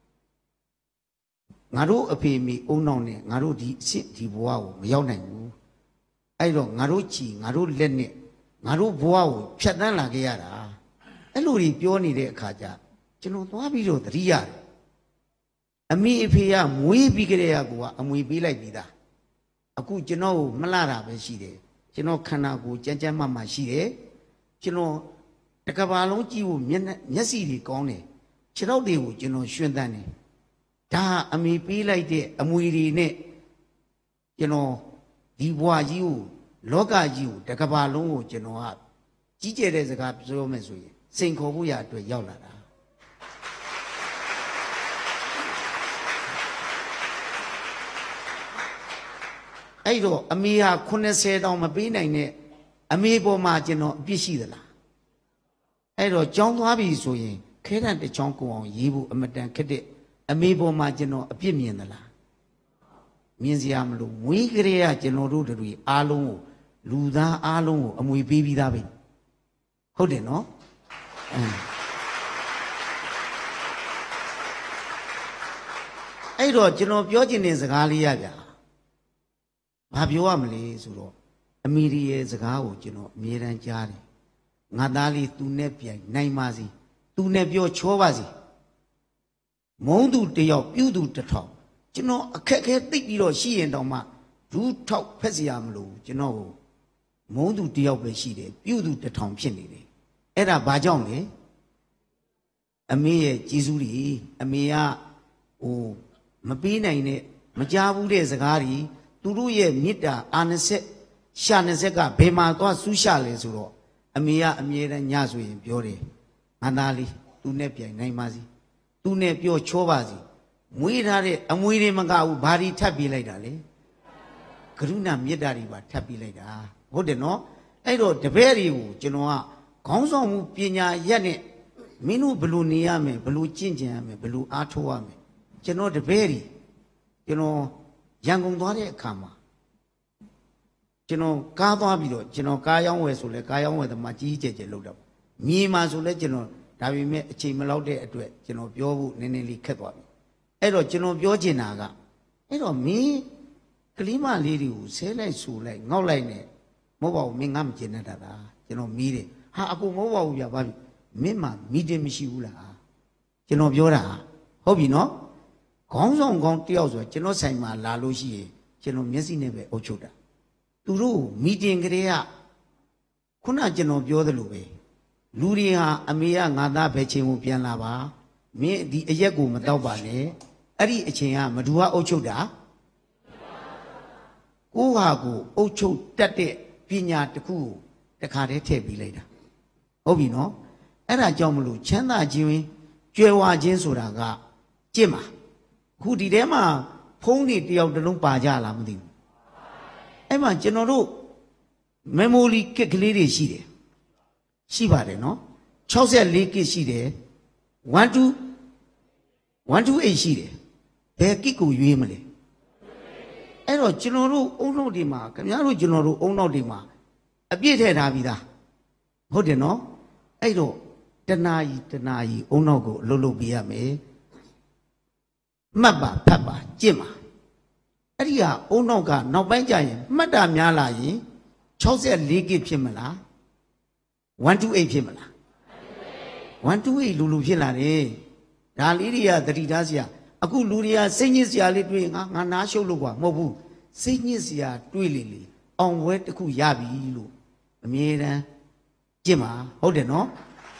Speaker 3: ငါတို့အဖေမိအုံနောက်နဲ့ငါတို့ဒီအစ်ဒီဘဝကိုမရောက်နိုင်ဘူးအဲ့တော့ငါတို့ချီငါတို့လက်နဲ့ငါတို့ဘဝကိုဖြတ်တန်းလာခဲ့ရတာအဲ့လိုကြီးပြောနေတဲ့အခါကျကျွန်တော်သွားပြီးတော့သတိရတယ်အမေအဖေကမွေးပြီးကြတဲ့ကအမွေပေးလိုက်ပြီးသားအခုကျွန်တော်ကိုမလှတာပဲရှိတယ်ကျွန်တော်ခန္ဓာကိုယ်ကြမ်းကြမ်းမှမှရှိတယ်ကျွန်တော်တကဘာလုံးကြည့်ဖို့မျက်စိတွေကောင်းတယ်ခြေထောက်တွေကိုကျွန်တော်ရွှင်တန်းတယ်ဒါအမေပေးလိုက်တဲ့အမွေတွေနဲ့ကျွန်တော်ဒီဘဝကြီးကိုလောကကြီးကိုတကဘာလုံးကိုကျွန်တော်ကကြီးကျယ်တဲ့စကားပြောမယ်ဆိုရင်စိန်ခေါ်ဖို့ရအတွက်ရောက်လာတာအဲ့တော့အမေဟာ80တောင်မပေးနိုင်နဲ့အမေပေါ်မှာကျွန်တော်အပြစ်ရှိသလားအဲ့တော့ကြောင်းသွားပြီဆိုရင်ခဲတံတစ်ချောင်းကိုအောင်ရေးဖို့အမတန်ခက်တဲ့အမေပေါ်မှာကျွန်တော်အပြစ်မြင်သလားမြင်စရာမလိုမွေးကလေးကကျွန်တော်တို့တွေအားလုံးကိုလူသားအားလုံးကိုအမွေပေးပြီးသားပဲဟုတ်တယ်နော်အဲ့တော့ကျွန်တော်ပြောချင်တဲ့စကားလေးရဗျာဘာပြောရမလဲဆိုတော့အမေရဲ့စကားကိုကျွန်တော်အမြဲတမ်းကြားတယ်ငါသားလေးသူနဲ့ပြိုင်နိုင်ပါစေသူနဲ့ပြောချောပါစေမုံသူတယောက်ပြုသူတစ်ထောင်ကျွန်တော်အခက်ခဲသိပြီးတော့ရှိရင်တောင်မှဒူးထောက်ဖက်เสียမလို့ကျွန်တော်ကိုမုံသူတယောက်ပဲရှိတယ်ပြုသူတစ်ထောင်ဖြစ်နေတယ်အဲ့ဒါဘာကြောင့်လဲအမေရဲ့ကျေးဇူးတွေအမေကမပေးနိုင်တဲ့မကြားဘူးတဲ့စကားတွေသူတို့ရဲ့မေတ္တာအာနစက်ရှာနစက်ကဘယ်မှာသွားဆူးရှာလဲဆိုတော့အမေကအမြဲတမ်းညဆိုရင်ပြောတယ်ငါသားလေးသူနဲ့ပြိုင်နိုင်ပါစေသူနဲ့ပြောချောပါစေမွေးထားတဲ့အမွေတွေမကဘူးဘာတွေထပ်ပေးလိုက်တာလဲကရုဏာမေတ္တာတွေပါထပ်ပေးလိုက်တာဟုတ်တယ်နော်အဲ့တော့တပည့်တွေကိုကျွန်တော်ကခေါင်းဆောင်မှုပညာရက်နဲ့မင်းတို့ဘယ်လိုနေရမယ်ဘယ်လိုကျင့်ကြံရမယ်ဘယ်လိုအားထုတ်ရမယ်ကျွန်တော်တပည့်တွေကျွန်တော်ရန်ကုန်သွားတဲ့အခါမှာကျွန်တော်ကားသွားပြီးတော့ကျွန်တော်ကားရောင်းဝယ်ဆိုလဲကားရောင်းဝယ်သမားကြီးကြီးကျယ်ကျယ်လုပ်တော့မြေမှာဆိုလဲကျွန်တော်ဒါပေမဲ့အချိန်မလောက်တဲ့အတွက်ကျွန်တော်ပြောဖို့နည်းနည်းလေးခက်သွားပြီအဲ့တော့ကျွန်တော်ပြောချင်တာကအဲ့တော့မင်းကလေးမလေးတွေကိုဆဲလိုက်ဆူလိုက်ငေါက်လိုက်နဲ့မဟုတ်ပါဘူးမင်းငါမကျင်တတ်တာကျွန်တော်မီးတယ်ဟာအကိုမဟုတ်ပါဘူးဗျာဘာဖြစ်မင်းမှမီးတယ်မရှိဘူးလားကျွန်တော်ပြောတာဟုတ်ပြီနော်ခေါင်းဆောင်ကောင်းတယောက်ဆိုကျွန်တော်ဆိုင်မှာလာလို့ရှိရင်ကျွန်တော်မျက်စိနဲ့ပဲအုပ်ချုပ်တာသူတို့မီတင်ကလေးကခုနကျွန်တော်ပြောသလိုပဲလူတွေဟာအမေကငါသားပဲချိန်ကိုပြန်လာပါမင်းဒီအရက်ကိုမတော့ပါနဲ့အဲ့ဒီအချိန်ကမဒူကအုပ်ချုပ်တာကိုဟာကိုအုပ်ချုပ်တတ်တဲ့ပညာတစ်ခုကိုတခါတည်းထည့်ပြီးလိုက်တာဟုတ်ပြီနော်အဲ့ဒါကြောင့်မလို့ချမ်းသာခြင်းကြွယ်ဝခြင်းဆိုတာကကျင့်ပါခုဒီထဲမှာဖုံးနေတယောက်တစ်လုံးပါကြလားမသိဘူးအဲ့မှာကျွန်တော်တို့ memory kit ကလေးတွေရှိတယ်ရှိပါတယ်နော်64 kit ရှိတယ်128ရှိတယ်ဘယ် kit ကိုရွေးမလဲအဲ့တော့ကျွန်တော်တို့အုံနောက်တွေမှာခင်ဗျားတို့ကျွန်တော်တို့အုံနောက်တွေမှာအပြည့်ထည့်ထားပြီးသားဟုတ်တယ်နော်အဲ့တော့တနာကြီးအုံနောက်ကိုလှုပ်လှုပ်ပြရမယ်မှတ်ပါဖတ်ပါကျင့်ပါအဲ့ဒီဟာအုံနောက်ကနောက်ပိုင်းကျရင်မှတ်တာများလာရင်64 ကဖြစ်မလား128ဖြစ်မလား128လူဖြစ်လာတယ်ဒါလေးတွေကသတိထားစရာအခုလူတွေကစိတ်ညစ်စရာလေးတွေ့ငါနားရှုပ်လို့ကွာမဟုတ်ဘူးစိတ်ညစ်စရာတွေ့လေအောင်ဝဲတစ်ခုရပြီလို့အမြဲတမ်းကျင့်ပါဟုတ်တယ်နော်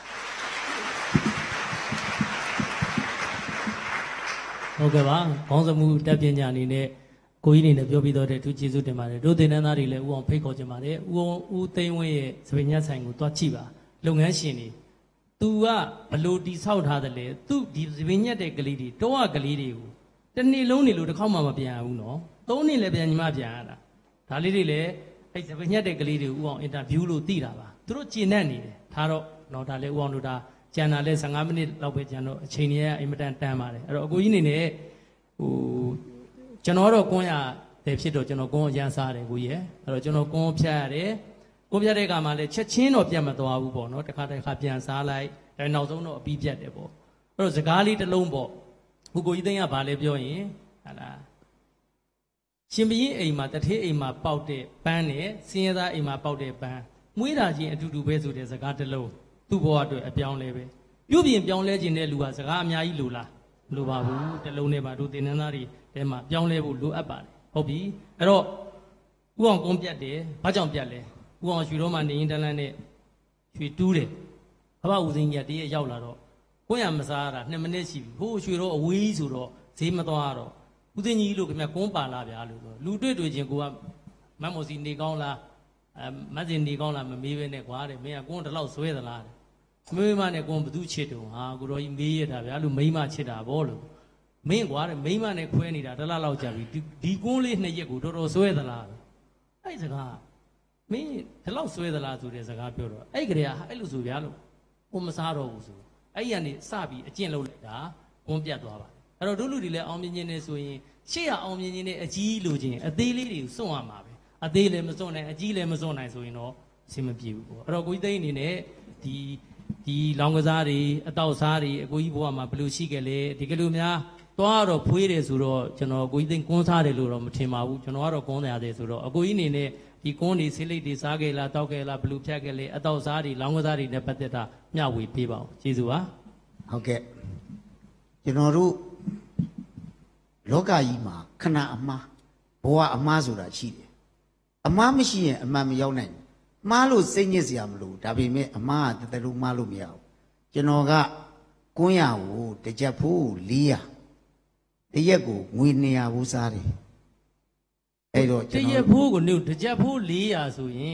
Speaker 2: ဟုတ်ကဲ့ပါခေါင်းဆောင်မှုတက်ပညာအနေနဲ့ကိုကြီးအနေနဲ့ပြောပြီးတော့တဲ့သူကျေးဇူးတင်ပါတယ်တို့တင်နန်းသားတွေလည်းဦးအောင်ဖိတ်ခေါ်ကြပါတယ်ဦးသိန်းဝင်းရဲ့စပင်ညက်ဆိုင်ကိုတွားကြည့်ပါလုပ်ငန်းရှင်တွေသူကဘလို့တိဆောက်ထားတယ်လေသူဒီစပင်ညက်တဲ့ကလေးတွေတောကလေးတွေကိုတစ်နေ့လုံးနေလို့တစ်ခေါက်မှမပြန်ဘူးနော်3နှစ်လည်းပြန်ညီမပြန်ရတာဒါလေးတွေလည်းအဲ့စပင်ညက်တဲ့ကလေးတွေဦးအောင်အင်တာဗျူးလို့သိတာပါသူတို့ကျင်တတ်နေတယ်ထားတော့တော့ဒါလည်းဦးအောင်တို့ဒါကျန်တာလဲ15မိနစ်လောက်ပဲကျန်တော့အချိန်ကြီးကအင်မတန်တန်ပါတယ်အဲ့တော့အကိုကြီးအနေနဲ့ဟိုကျွန်တော်တော့ကွန်းရတယ်ဖြစ်တော့ကျွန်တော်ကွန်းရန်စားတယ်ကိုကြီးရဲ့အဲ့တော့ကျွန်တော်ကွန်းဖြတ်ရတယ်ကွန်းဖြတ်တဲ့အခါမှာလဲချက်ချင်းတော့ပြတ်မသွားဘူးပေါ့နော်တစ်ခါပြန်စားလိုက်ဒါနောက်ဆုံးတော့အပြီးပြတ်တယ်ပေါ့အဲ့တော့စကားလေးတစ်လုံးပေါ့ဟိုကိုကြီးသိန်းကဘာလဲပြောရင်ဟာလားရှင်ဘရင်အိမ်မှာတထေးအိမ်မှာပေါက်တဲ့ပန်းနဲ့စင်းရသားအိမ်မှာပေါက်တဲ့ပန်းမွေးတာချင်းအတူတူပဲဆိုတဲ့စကားတစ်လုံးသူ့ဘဝအတွက်အပြောင်းလဲပဲပြုပြင်ပြောင်းလဲခြင်းတဲ့လူကစကားအများကြီးလိုလားမလိုပါဘူးတစ်လုံးနဲ့ပါတို့တင်နန်းသားတွေတဲမှာပြောင်းလဲဖို့လိုအပ်ပါတယ်ဟုတ်ပြီအဲ့တော့ဥအောင်ကုန်းပြတ်တယ်ဘာကြောင့်ပြတ်လဲဥအောင်ရွှေတော်မှာနေရင်တန်းလန်းနဲ့ရွှေတူးတယ်ဘဘဦးစင်းကြီးကတည်းကရောက်လာတော့ကိုရမစားတာ2မိနစ်ရှိပြီဟိုရွှေတော်အဝေးဆိုတော့ဈေးမသွားတော့ဦးစင်းကြီးလို့ခင်ဗျကုန်းပါလာဗျာလို့လူတွေ့ချင်းကိုကမတ်မော်စီနေကောင်းလားမတ်စင်နေကောင်းလားမမေးပဲနဲ့ကွာတဲ့မင်းကကွန်းတလောက်ဇွဲသလားတဲ့မိမနဲ့ကွန်းဘသူချစ်တုံဟာကိုတော်ကြီးမေးရတာဗျာလို့မိမချစ်တာဗောလို့မင်းကွာတဲ့မိမနဲ့ခွဲနေတာတလားလောက်ကြာပြီဒီကွန်းလေး2ရက်ကိုတော်တော်ဇွဲသလားအဲ့စကားမင်းဒီလောက်ဇွဲသလားဆိုတဲ့စကားပြောတော့အဲ့ကလေးကအဲ့လိုဆိုဗျာလို့ကိုမစားတော့ဘူးဆိုအဲ့ရနေစပြီးအကျင့်လုပ်လိုက်တာကွန်းပြတ်သွားပါအဲ့တော့တို့လူတွေလည်းအောင်မြင်ခြင်းနဲ့ဆိုရင်ရှေ့ရအောင်မြင်ခြင်းနဲ့အကြီးလိုခြင်းအသေးလေးတွေကိုစွန့်ရမှာပဲအသေးလည်းမစွန့်နိုင်အကြီးလည်းမစွန့်နိုင်ဆိုရင်တော့အဆင်မပြေဘူးပေါ့အဲ့တော့ကိုကြီးသိန်းအနေနဲ့ဒီလောင်ကစားတွေအတောက်စားတွေအကိုကြီးဘဝမှာဘယ်လိုရှိခဲ့လဲဒီကလူများသွားတော့ဖွေးတယ်ဆိုတော့ကျွန်တော်ကိုကြီးသိန်းကွန်းစားတယ်လို့တော့မထင်ပါဘူးကျွန်တော်ကတော့ကွန်းရတယ်ဆိုတော့အကိုကြီးအနေနဲ့ဒီကွန်းတွေဆေးလိပ်တွေစားခဲ့လားတောက်ခဲ့လားဘယ်လိုဖြတ်ခဲ့လဲအတောက်စားတွေလောင်ကစားတွေနဲ့ပတ်သက်တာမျှဝေပေးပါဦးကျေးဇူးပါ
Speaker 3: ဟုတ်ကဲ့ကျွန်တော်တို့လောကကြီးမှာခဏအမှားဘဝအမှားဆိုတာရှိတယ်အမှားမရှိရင်အမှန်မရောက်နိုင်ဘူးမှားလို့စိတ်ညစ်စရာမလိုဒါပေမဲ့အမှားကတည်းကမှားလို့မရဘူးကျွန်တော်ကကွန်းရကိုတစ်ချက်ဖို့400တရက်ကိုငွေ200ဘူးစားတယ်အဲ့တော့
Speaker 2: တရက်ဖို့ကိုနေတစ်ချက်ဖို့400ဆိုရင်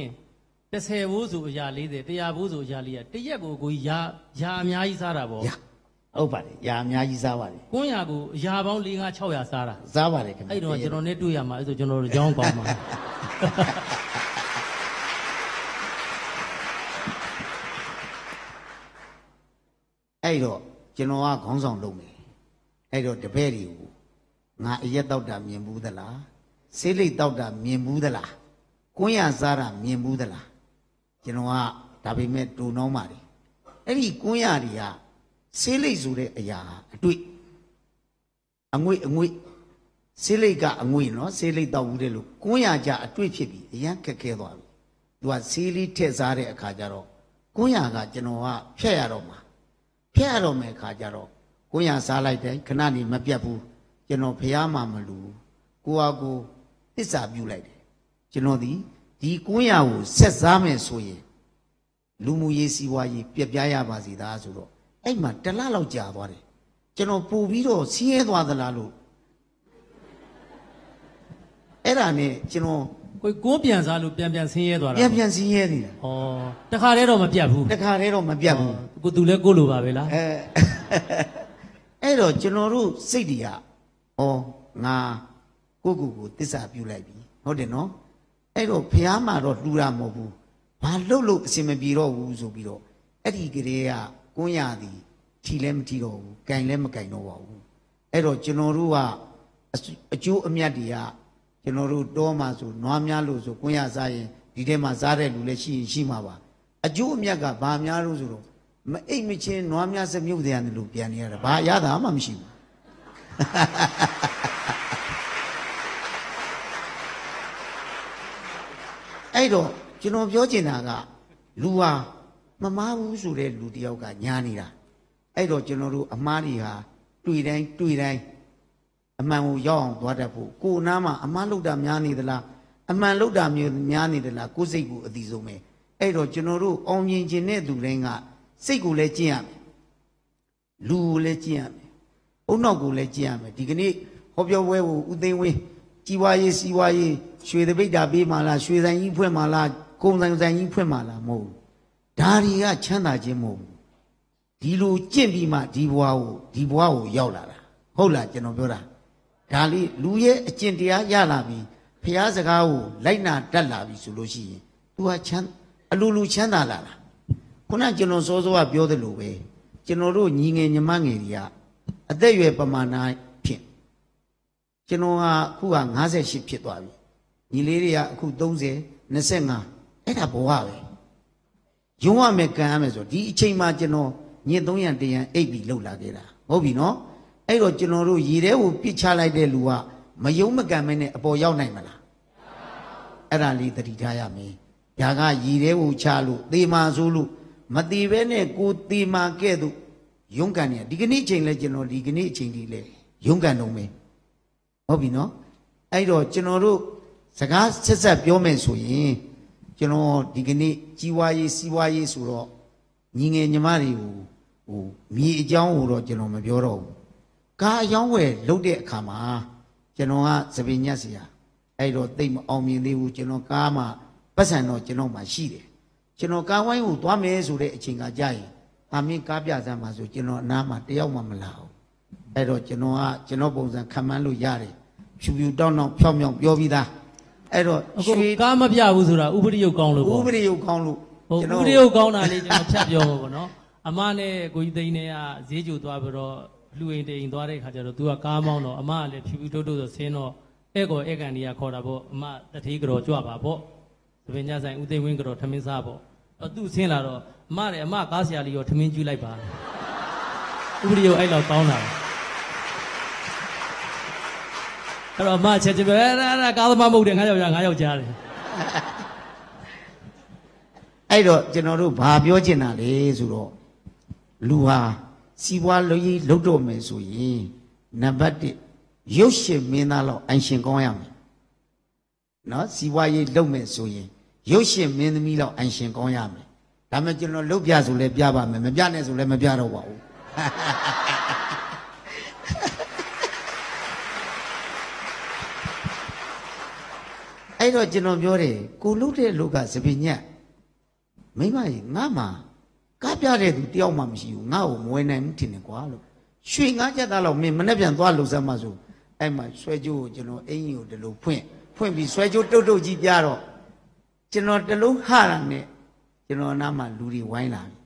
Speaker 2: 30ဘူးဆိုအရာ40 100ဘူးဆိုအရာ400တရက်ကိုကိုကြီးရာအများကြီးစားတာပေါ့
Speaker 3: ဟုတ်ပါတယ်ရာအများကြီးစားပါတယ်
Speaker 2: ကွန်းရကိုအရာပေါင်း4 5 600စားတာ
Speaker 3: စားပါတယ်ခင်ဗျ
Speaker 2: အဲ့တော့ကျွန်တော်နဲ့တွေ့ရမှာအဲ့ဆိုကျွန်တော်တို့ကြောင်းကောင်းမှာ
Speaker 3: အဲ့တော့ကျွန်တော်ကခေါင်းဆောင်လုပ်မယ်အဲ့တော့တပည့်တွေကိုငါအရက်တောက်တာမြင်ဘူးသလားဆေးလိပ်တောက်တာမြင်ဘူးသလားကွန်းရစားတာမြင်ဘူးသလားကျွန်တော်ကဒါပေမဲ့တူနှောင်းပါတယ်အဲ့ဒီကွန်းရတွေကဆေးလိပ်ဆိုတဲ့အရာအတွေ့အငွေဆေးလိပ်ကအငွေနော်ဆေးလိပ်တောက်ဘူးတဲ့လို့ကွန်းရကြအတွေ့ဖြစ်ပြီးအရန်ခက်ခဲသွားပြီသူကဆေးလေးထည့်စားတဲ့အခါကျတော့ကွန်းရကကျွန်တော်ကဖြတ်ရတော့မှာဖြတ်ရတော့မယ်အခါကျတော့ကွန်းရစားလိုက်တယ်ခဏနေမပြတ်ဘူးကျွန်တော်ဖျားမှမလူကိုဟာကိုသစ္စာပြုလိုက်တယ်ကျွန်တော်ဒီကွန်းရကိုဆက်စားမယ်ဆိုရင်လူမှုရေးစီးပွားရေးပြက်ပြားရပါစေသားဆိုတော့အဲ့မှာတလလောက်ကြာသွားတယ်ကျွန်တော်ပို့ပြီးတော့ဆင်းရဲသွားသလားလို့အဲ့ဒါနဲ့ကျွန်တော်
Speaker 2: ကိုပြန်စားလို့ပြန်ဆင်းရဲသွားတာ
Speaker 3: ပြန်ဆင်းရဲနေတာ
Speaker 2: ဩတခါတည်းတော့မပြတ်ဘူး
Speaker 3: တခါတည်းတော့မပြတ်ဘူး
Speaker 2: ကိုသူလဲကိုလိုပါပဲလား
Speaker 3: အဲ့တော့ကျွန်တော်တို့စိတ်တွေကဩငါကိုသစ္စာပြုလိုက်ပြီဟုတ်တယ်နော်အဲ့တော့ဘုရားမှာတော့လှူတာမဟုတ်ဘူးဘာလို့အစင်မပြေတော့ဘူးဆိုပြီးတော့အဲ့ဒီကလေးကကွန်းရသည်ထီလည်းမထီတော့ဘူးကင်လည်းမကင်တော့ပါဘူးအဲ့တော့ကျွန်တော်တို့ကအကျိုးအမြတ်တွေကကျွန်တော်တို့တောမှာဆိုနွားများလို့ဆိုကွန်းရစားရင်ဒီထဲမှာစားတဲ့လူလည်းရှိမှာပါအကျိုးအမြတ်ကဘာများလို့ဆိုတော့မအိတ်မချင်းနွားများစမြုပ်တယ်ရတယ်လို့ပြန်နေရတာဘာရတာမှမရှိဘူးအဲ့တော့ကျွန်တော်ပြောချင်တာကလူဟာမမားဘူးဆိုတဲ့လူတယောက်ကညာနေတာအဲ့တော့ကျွန်တော်တို့အမားတွေဟာတွေ့တိုင်းအမှန်ကိုရောက်အောင်သွားတတ်ဖို့ကိုယ်နားမှာအမှားလုပ်တာများနေသလားအမှန်လုပ်တာများနေသလားကိုယ်စိတ်ကိုအသိဆုံးပဲအဲ့တော့ကျွန်တော်တို့အောင်မြင်ခြင်းတဲ့သူတိုင်းကစိတ်ကိုလည်းကျင့်ရမယ်လူကိုလည်းကျင့်ရမယ်အုံနောက်ကိုလည်းကျင့်ရမယ်ဒီကနေ့ဟောပြောပွဲကိုဦးသိန်းဝင်းကြီးပွားရေးစီးပွားရေးရွှေတပိတ်တာပေးမှလားရွှေဆိုင်ကြီးဖွင့်မှလားကုန်ဆိုင်ကြီးဖွင့်မှလားမဟုတ်ဘူးဒါတွေကချမ်းသာခြင်းမဟုတ်ဘူးဒီလိုကျင့်ပြီးမှဒီဘဝကိုရောက်လာတာဟုတ်လားကျွန်တော်ပြောတာဒါလေးလူရဲ့အကျင့်တရားရလာပြီဖျားစကားကိုလိုက်နာတတ်လာပြီဆိုလို့ရှိရင် तू ဟာအလူချမ်းသာလာတာခုနကျွန်တော်စောကပြောသလိုပဲကျွန်တော်တို့ညီငယ်ညီမငယ်တွေကအသက်အရွယ်ပမာဏဖြင့်ကျွန်တော်ကအခုက58ဖြစ်သွားပြီညီလေးတွေကအခု30 25အဲ့ဒါဘဝပဲရုံးရမယ်ကံရမယ်ဆိုဒီအချိန်မှကျွန်တော်ညစ်300 100အိပ်ပြီးလှုပ်လာခဲ့တာဟုတ်ပြီနော်အဲ့တော့ကျွန်တော်တို့ရေထဲကိုပြစ်ချလိုက်တဲ့လူကမယုံမကံမဲနဲ့အပေါ်ရောက်နိုင်မလားအဲ့ဒါလေးသတိထားရမယ်ဒါကရေထဲကိုချလို့သေမာဆိုလို့မသေးပဲနဲ့ကိုသေမာခဲ့သူရုံးကန်နေဒီကနေ့အချိန်လဲကျွန်တော်ဒီကနေ့အချိန်ဒီလဲရုံးကန်တော့မယ်ဟုတ်ပြီနော်အဲ့တော့ကျွန်တော်တို့စကားဆက်ပြောမယ်ဆိုရင်ကျွန်တော်ဒီကနေ့ကြီးဝါရေးစီးပွားရေးဆိုတော့ညီငယ်ညီမတွေကိုမြေအကြောင်းကိုတော့ကျွန်တော်မပြောတော့ဘူးကားအယောင်းဝယ်လုပ်တဲ့အခါမှာကျွန်တော်ကသပင်ညက်စီယာအဲ့တော့တိတ်မအောင်မြင်သေးဘူးကျွန်တော်ကားမှာပတ်စံတော့ကျွန်တော်မှရှိတယ်ကျွန်တော်ကားဝိုင်းကိုသွားမယ်ဆိုတဲ့အချိန်ကကြာရင်အမင်းကားပြစမ်းပါဆိုကျွန်တော်အနားမှာတယောက်မှမလာဘူးအဲ့တော့ကျွန်တော်ပုံစံခံမှန်းလို့ရတယ်ဖြူဖြူတောင်းတောင်းဖြောင်းဖြောင်းပြောပြီးသားအဲ့တော့
Speaker 2: ရွှေကားမပြဘူးဆိုတာဥပဒေရုပ်ကောင်းလို့ပေါ့
Speaker 3: ဥပဒေရုပ်ကောင်းလို့
Speaker 2: ကျွန်တော်ဥပဒေရုပ်ကောင်းတာလေးကျွန်တော်ဖြတ်ပြောမှာပေါ့နော်အမနဲ့ကိုကြီးသိန်းနဲ့ကဈေးကြိုသွားပြီးတော့လူအိမ်တိမ်သွားတဲ့ခါကျတော့ तू ကကားမောင်းတော့အမကလည်းဖြူဖြူထုတ်ထုတ်ဆိုဆင်းတော့ဧကန်ဒီကခေါ်တာပေါ့အမတထေးကြော်ကြွပါပေါ့သပင်ညဆိုင်ဦးသိန်းဝင်းကြော်ထမင်းစားပေါ့သူ့ဆင်းလာတော့အမကားဆရာလေးရောထမင်းကျွေးလိုက်ပါဥပဒေရုပ်အဲ့လောက်ကောင်းတာအဲ့တော့အမချက်ချက်ပဲအဲ့ကားသမားမဟုတ်တယ်ငါယောက်ျားတယ်
Speaker 3: အဲ့တော့ကျွန်တော်တို့ဘာပြောချင်တာလဲဆိုတော့လူဟာစီးပွားရေးလုပ်တော့မယ်ဆိုရင်နံပါတ်1ရုပ်ရှင်မင်းသားလောက်အင်ရှင်ကောင်းရမယ်နော်စီးပွားရေးလုပ်မယ်ဆိုရင်ရုပ်ရှင်မင်းသမီးလောက်အင်ရှင်ကောင်းရမယ်ဒါမှကျွန်တော်လုပ်ပြဆိုလဲပြပါမယ်မပြနဲ့ဆိုလဲမပြတော့ပါဘူးအဲ့တော့ကျွန်တော်ပြောတယ်ကိုလုပ်တဲ့လူကစပင်ညက်မိမကြီးငါမှကားပြတဲ့သူတယောက်မှမရှိဘူးငါ့ကိုမဝယ်နိုင်ဘူးထင်တယ်ကွာလို့ရွှေ9ချက်သားလောက်မင်းမနေ့ပြန်သွားလို့စမ်းမဆိုအဲ့မှာဆွဲကြိုးကိုကျွန်တော်အင်းကြီးကိုဒီလိုဖွင့်ပြီးဆွဲကြိုးတုတ်ကြီးပြတော့ကျွန်တော်တလုံးဟတာနဲ့ကျွန်တော်နားမှာလူတွေဝိုင်းလာပြီ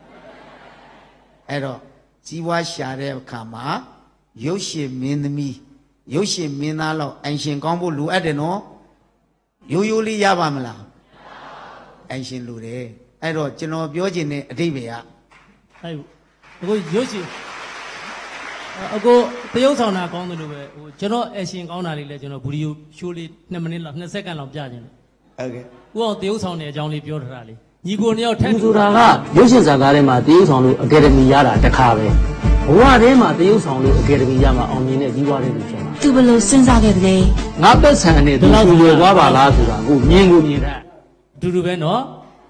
Speaker 3: အဲ့တော့ကြီးဝါရှာတဲ့အခါမှာရုပ်ရှင်မင်းသမီးရုပ်ရှင်မင်းသားလောက်အင်ရှင်ကောင်းဖို့လိုအပ်တယ်နော်ရိုးလေးရပါမလားအင်ရှင်လိုတယ်အဲ့တော့ကျွန်တော်ပြောချင်တဲ့အဓိပ္ပာယ်က
Speaker 2: အဲ့အခုရုပ်ရှင်အခုတရုပ်ဆောင်တာကောင်းတယ်လို့ပဲကျွန်တော်အရှင်ကောင်းတာလေးလဲကျွန်တော်ဗီဒီယိုရှိုးလေး2မိနစ်လောက်2စက္ကန့်လောက်ပြခြင်းတယ်
Speaker 3: ဟုတ်ကဲ့
Speaker 2: ဦးအောင်တရုပ်ဆောင်တဲ့အကြောင်းလေးပြောထားတာလေညီကိုနှစ်ယောက်ထက်
Speaker 4: ဆိုတာကရုပ်ရှင်ဇာတ်ကားထဲမှာတရုပ်ဆောင်လို့အကယ်ဒမီရတာတစ်ခါပဲဘဝထဲမှာတရုပ်ဆောင်လို့အကယ်ဒမီရမှာအောင်မြင်တဲ့ကြီးပွားတဲ့လူဖြစ်မှာ
Speaker 5: သူဘယ်လိုစဉ်းစားခဲ့တယ်လဲ
Speaker 4: ငါပတ်ဆံနဲ့သူရွယ်သွားပါလားဆိုတာကိုမြင်တာ
Speaker 2: အတူတူပဲနော်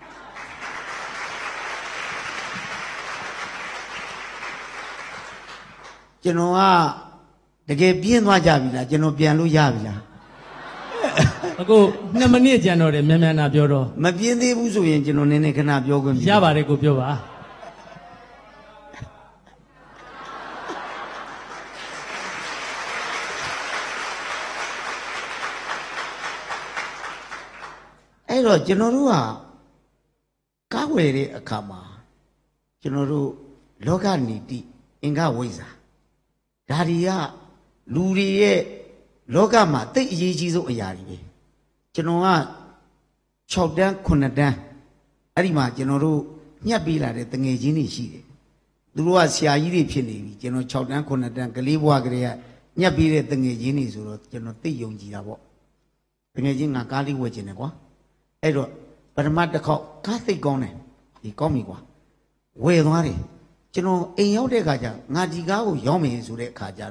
Speaker 3: ကျွန်တော်ကတကယ်ပြင်းသွားကြပြီလားကျွန်တော်ပြန်လို့ရပြီလား
Speaker 2: Ako namanya jangan orang memang nak biar.
Speaker 3: Mungkin dia busu yang jenuh nenek kena biar kan.
Speaker 2: Siapa ada ko biar bah?
Speaker 3: Ayo jenuh ruah. Kau ini akama. Jenuh ruh logan niti enggak wisa. Dari ya luri logama tak yeji tu ayari. Jenuh chaudan kunadan. Ari mah jenuh nyabilah de tengah jenis sih. Dulu asyik iri pilih. Jenuh chaudan kunadan kelibuah kerja nyabilah tengah jenis surut. Jenuh tiung jiwa. Tengah jenis ngakali wajib ni kuah. Ayo permata kau kasih kau ni di kau mi kuah. Wei tu hari. Jenuh yang dek aja ngaji kau yang me surat kajar.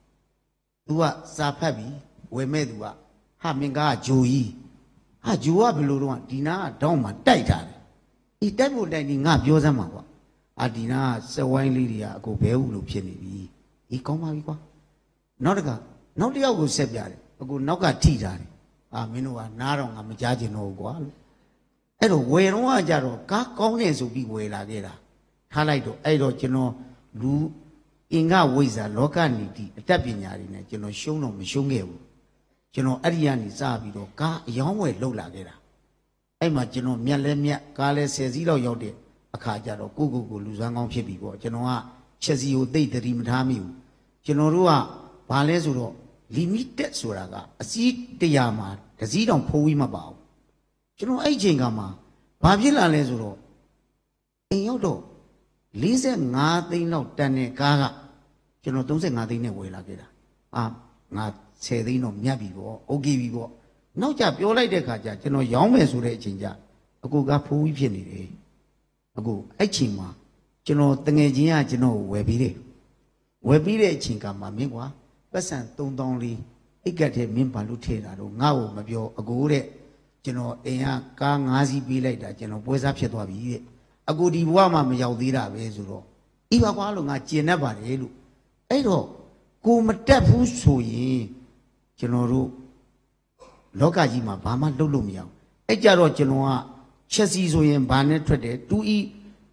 Speaker 3: Dua sahabi wei me dua. Hamingga jui. Jua belurun dina daun dai jar. Itu boleh ni ngap jauh sama kuah. Dina sewain liria aku beu lu pilih ni. Ikau mah kuah. Naga, naga aku sebiar. Aku naga tijar. Minua narong am jaji no gua. Ayo wero aja ro. Kau ni subi wei lagi lah. Halai do. Ayo jenuh lu inga wisa lokan ni di. Tapi nyari ni jenuh siono misionge. Jenuh arian ni sahabi do. Yang wei lo lagi lah. Ayo mah jenuh mialnya kale sezilo yaude. Akajar ro. Kuku luzangong pibi go. Jenuh cezi udai dari mendami. Jenuh ruah balik suro. Limited suraga. Asyik tiama. Tazidong pui ma bau. Jenuh aje ngama. Babila le suro. Iyo do. Lise ngati no tane kaga. Jenuh tungse ngati ne wei lagi dah. Ngat sedi no nyabi bo. Ogi bi bo. Nau cap yolai dek aja. Jenuh yang me sure cinja. Aku gak pui pian ni. Aku aje ma. Jenuh tengah jia jenuh webire. Webire cinga ma mingwa. Pesan tong li. Ikat he mimpa lu thera ro ngau ma pyo aku de jenuh eya ka ngasi pi lai da jenuh pwe sa phit twa bi de aku di bwa ma ma yaw thi da be so ro I ba kwa lo nga cin nat ba de lu ai do ko ma tat phu so yin jenuh ro loka ji ma ba ma lou lo ma yaw ai ja ro jenuh ka chet si so yin ba ne thwat de tu I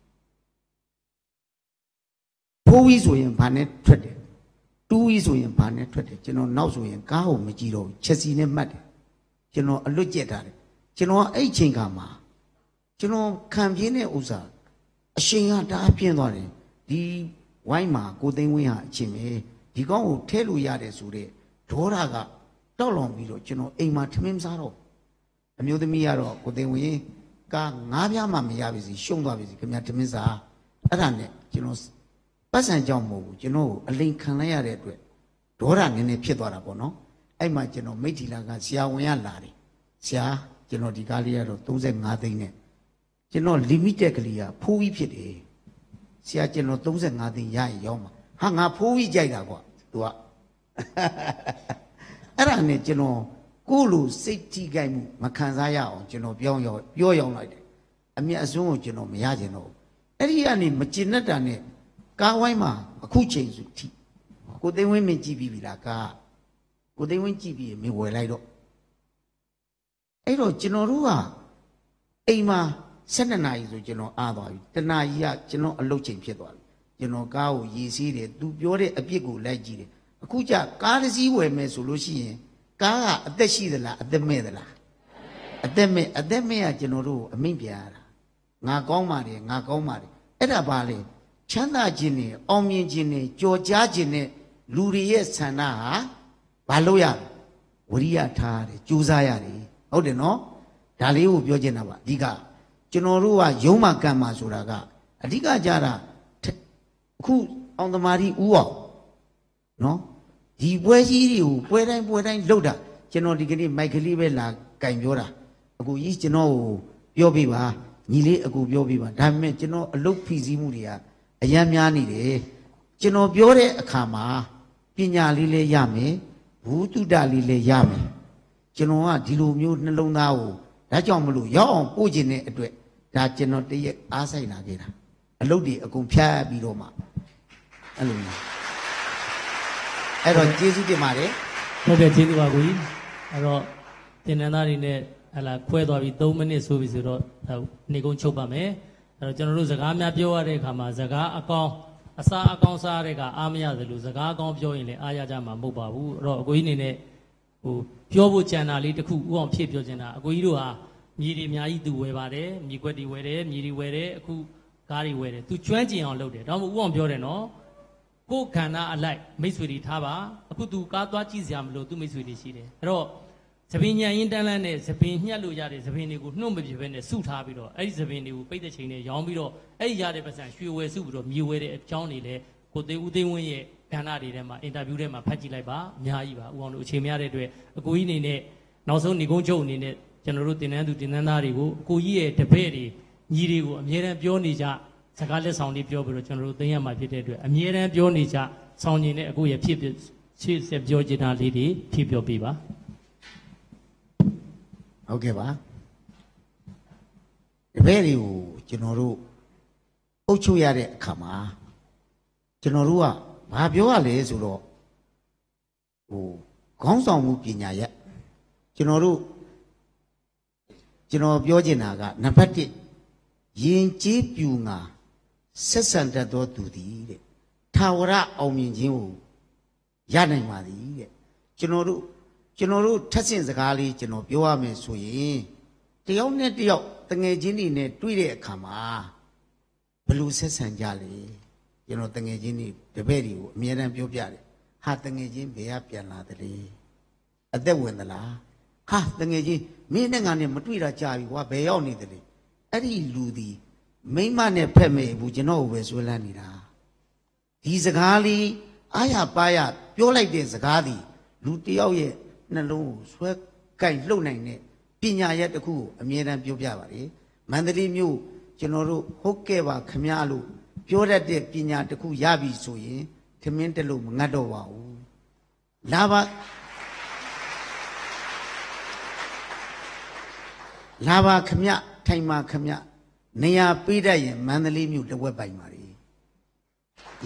Speaker 3: pho wi so yin ba ne thwat de Tu so yang panen tu deh, jenuh nau so yang kau menjiro, cesi ne mat, jenuh alut jeda deh, jenuh ay cingga mah, jenuh kampi ne usah, asyik ada apa yang deh, di wai mah kudeng wai ha cime, di kau telu ya deh suri, dora ga, tolong biro, jenuh ay mah temem saro, kami udah miaro kudeng wai, ka ngabia mah miabisi, syong dua bisi, kami temem sah, ada ne, jenuh Pasal jauh mau, jenuh aling kanaya redwe, dorang ini piedora bono, ay mah jenuh mesti laga siawanya lari, siah jenuh di kali ada tungse ngati ne, jenuh limite kaliya, pui piede, siah jenuh tungse ngati ya yoma, hanga pui jaya gua, tua, ada ne jenuh kulu seti gaimu makan saya, jenuh biang lagi, ami asungu jenuh maya jenuh, ada ni macam nada ne. Kawai mah aku censu ti, aku tengok menjibi bila ka, aku tengok jibi mewalai do. Ayo jenuh ruah, mah senang itu jenuh ada, tenang ya jenuh alu cengpi tu, jenuh kau yesi de, tu biore api aku lagi de, aku cak kar si we me solusi, kar ada si dah, ada me dah, ada me ya jenuh ruah, mimpiara, ngakau mari, ada balik. Chanda jini, omni jini, joja jini, luriye sana, baloya, uriya thari, juzayari, oke no, daliu biojena ba, diga, jenuhruwa yoma kama suraga, diga jara, ku on the mari uwa, no, di buaji buai loda, jenuh digini Michael bela kain biora, aku is jenuh biobi ba, nili aku biobi ba, dame jenuh look fizi mulia. Ayam ni deh, jenuh biore akama, pinya lile yame, butu dalile yame, jenuh dilu myu nelong tahu, dah jom melu, yang puji ne itu, dah jenuh dia asai lagi dah, lalu di aku pia biroma, lalu ni, Ero Jesu di mana?
Speaker 2: Ada Jesu aku ini, Ero တင်နန်းသားတွေနဲ့ဟလာခွဲသွားပြီး3မိနစ်ဆိုပြီးဆိုတော့နေကုန်းချုပ်ပါမယ်အဲ့တော့ကျွန်တော်တို့စကားများပြောရတဲ့အခါမှာစကားအကောင်အစားအကောင်စားတဲ့ကအားမရသလိုစကားအကောင်ပြောရင်လည်းအားရကြမှာမဟုတ်ပါဘူးအဲ့တော့အကိုကြီးအနေနဲ့ဟိုပြောဖို့ကြံတာလေးတစ်ခုဥအောင်ဖြစ်ပြောချင်တာအကိုကြီးတို့ဟာမြေတွေအများကြီးသူဝယ်ပါတယ်မြေခွက်တွေဝယ်တယ်မြေတွေဝယ်တယ်အခုကားတွေဝယ်တယ်သူကျွမ်းကျင်အောင်လုပ်တယ်ဒါမှမဟုတ်ဥအောင်ပြောတယ်နော်ကိုယ်ခန္ဓာအလိုက်မိတ်ဆွေတွေထားပါအခုသူကားသွားကြည့်စရာမလိုသူမိတ်ဆွေတွေရှိတယ်အဲ့တော့သပင်ညံရင်တန်းလန်းနဲ့သပင်ညှက်လို့ရတဲ့သပင်တွေကိုနှုတ်မပြပဲနဲ့စုထားပြီးတော့အဲ့ဒီသပင်တွေကိုပိတ်တဲ့ချိန်နဲ့ရောင်းပြီးတော့အဲ့ဒီရတဲ့ပတ်စံရွှေဝယ်စုပြီးတော့မြေဝယ်တဲ့အကြောင်းတွေလည်းကိုသေးဦးသိန်းဝင်းရဲ့ကဏ္ဍတွေထဲမှာအင်တာဗျူးထဲမှာဖတ်ကြည့်လိုက်ပါအများကြီးပါဦးအောင်တို့အခြေမရတဲ့အတွက်အကိုကြီးအနေနဲ့နောက်ဆုံးနေကုန်းချုပ်အနေနဲ့ကျွန်တော်တို့တင်နန်းသူတင်နန်းသားတွေကိုအကိုကြီးရဲ့တပည့်တွေညီတွေကိုအမြဲတမ်းပြောနေကြစကားလက်ဆောင်တွေပြောပြီးတော့ကျွန်တော်တို့သိရမှာဖြစ်တဲ့အတွက်အမြဲတမ်းပြောနေကြဆောင်းကျင်တဲ့အကိုရဲ့ဖြစ်ရှေ့ဆက်ပြောချင်တာလေးတွေဖြည့်ပြောပြပါ
Speaker 3: ဟုတ်ကဲ့ပါတပည့်တွေကိုကျွန်တော်တို့အုပ်ချုပ်ရတဲ့အခါမှာကျွန်တော်တို့ကဘာပြောရလဲဆိုတော့ခေါင်းဆောင်မှုပညာရက်ကျွန်တော်ပြောချင်တာကနံပါတ်1ယဉ်ကျေးပြူငါဆက်ဆံတတ်သောသူသည်တဲ့ထာဝရအောင်မြင်ခြင်းကိုရနိုင်ပါသည်တဲ့ကျွန်တော်တို့ထက်ဆင့်စကားလေးကျွန်တော်ပြောရမယ်ဆိုရင်တယောက်နဲ့တယောက်တငယ်ချင်းတွေနဲ့တွေ့တဲ့အခါမှာဘယ်လိုဆက်ဆံကြလဲကျွန်တော်တငယ်ချင်းတွေတပည့်တွေကိုအမြဲတမ်းပြောပြတယ်ဟာတငယ်ချင်းဘယ်ကပြန်လာသလဲအသက်ဝင်သလားဟာတငယ်ချင်းမင်းနဲ့ငါနဲ့မတွေ့တာကြာပြီကွာဘယ်ရောက်နေသလဲအဲ့ဒီလူဒီမိမနဲ့ဖက်မဲ့ဘူးကျွန်တော်ကိုပဲဆွဲလန်းနေတာဒီစကားလေးအားရပါရပြောလိုက်တဲ့စကားဒီလူတယောက်ရဲ့နှလုံးကိုဆွဲကိုက်လှုပ်နိုင်တဲ့ပညာရက်တစ်ခုကိုအမြဲတမ်းပြောပြပါတယ်မန္တလေးမြို့ကျွန်တော်တို့ဟုတ်ကဲ့ပါခမည်းလို့ပြောတတ်တဲ့ပညာတစ်ခုရပြီဆိုရင်ခမင်းတလို့မငတ်တော့ပါဘူးလာပါခမည်းထိုင်ပါခမည်းနေရာပေးတတ်ရင်မန္တလေးမြို့တစ်ဝက်ပိုင်ပါလေဒီ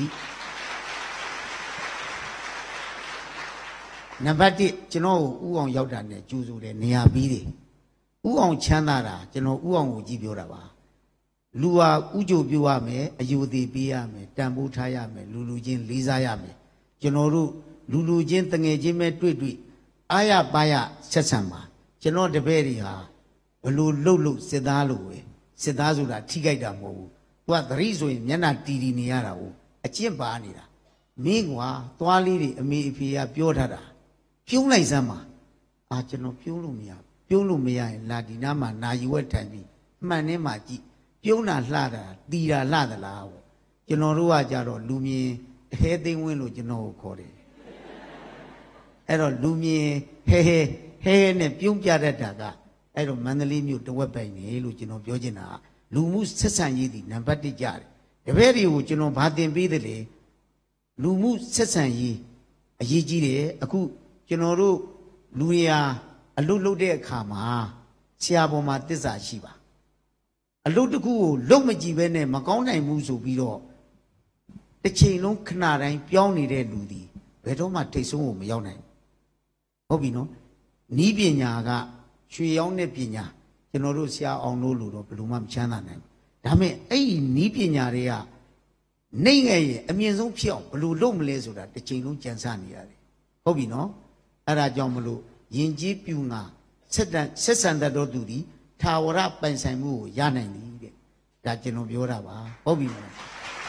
Speaker 3: နံပါတ်1ကျွန်တော်ကိုဥအောင်ရောက်တာနဲ့ကျူးဆိုတယ်နေရာပြီးတယ်ဥအောင်ချမ်းသာတာကျွန်တော်ဥအောင်ကိုကြည့်ပြောတာပါလူဟာဥကြိုပြရမယ်အယူသေးပေးရမယ်တန်ဖိုးထားရမယ်လူချင်းလေးစားရမယ်ကျွန်တော်တို့လူချင်းတငယ်ချင်းပဲတွေ့အားရပါရဆက်ဆံပါကျွန်တော်တပည့်တွေဟာဘလို့လှုပ်စစ်သားလို့ပဲစစ်သားဆိုတာထိကြိုက်တာမဟုတ်ဘူးသူကသတိဆိုရင်မျက်နှာတီနေရတာကိုအကျင့်ပါနေတာမင်းကွာသွားလေးတွေအမေအဖေကပြောထားတာပြုံးလိုက်စမ်းပါကျွန်တော်ပြုံးလို့မရရင်လာဒီနားမှာနာယူဝက်ထိုင်ပြီးမှန်နေမှကြည့်ပြုံးတာလှတာတီတာလှသလားပေါ့ကျွန်တော်တို့ကကြတော့လူမြင်ဟဲသိန်းဝင်းလို့ကျွန်တော်ကိုခေါ်တယ်အဲ့တော့လူမြင်ဟဲနဲ့ပြုံးပြတတ်တာကအဲ့တော့မန္တလေးမြို့တဝက်ပိုင်နေလို့ကျွန်တော်ပြောချင်တာလူမှုဆက်ဆံရေးဒီနံပါတ်1ကြတယ်တပည့်တွေကိုကျွန်တော်ဗာတင်ပေးတယ်လေလူမှုဆက်ဆံရေးအရေးကြီးတယ်အခုကျွန်တော်တို့လူရအလုတ်လုပ်တဲ့အခါမှာဆရာပေါ်မှာတစ္ဆာရှိပါအလုတ်တစ်ခုကိုလုံမကြည့်ပဲနဲ့မကောင်းနိုင်ဘူးဆိုပြီးတော့တစ်ချိန်လုံးခဏတိုင်းပြောင်းနေတဲ့လူဒီဘယ်တော့မှထိတ်ဆုံးကိုမရောက်နိုင်ဟုတ်ပြီနော်နီးပညာကရွှေရောင်းတဲ့ပညာကျွန်တော်တို့ဆရာအောင်လို့လို့တော့ဘယ်လိုမှမချမ်းသာနိုင်ဘူးဒါမဲ့အဲ့ဒီနီးပညာတွေကနှိမ့်ငယ်ရဲ့အမြင့်ဆုံးဖြစ်အောင်ဘယ်လိုလုပ်မလဲဆိုတာတစ်ချိန်လုံးကြံစနေရတယ်ဟုတ်ပြီနော်အဲ့ဒါကြောင့်မလို့ယဉ်ကျေးပြူငါဆက်ဆံတတ်တော်သူဒီထာဝရပိုင်ဆိုင်မှုကိုရနိုင်တယ်တဲ့ဒါကျွန်တော်ပြောတာပါဟုတ်ပြီနော်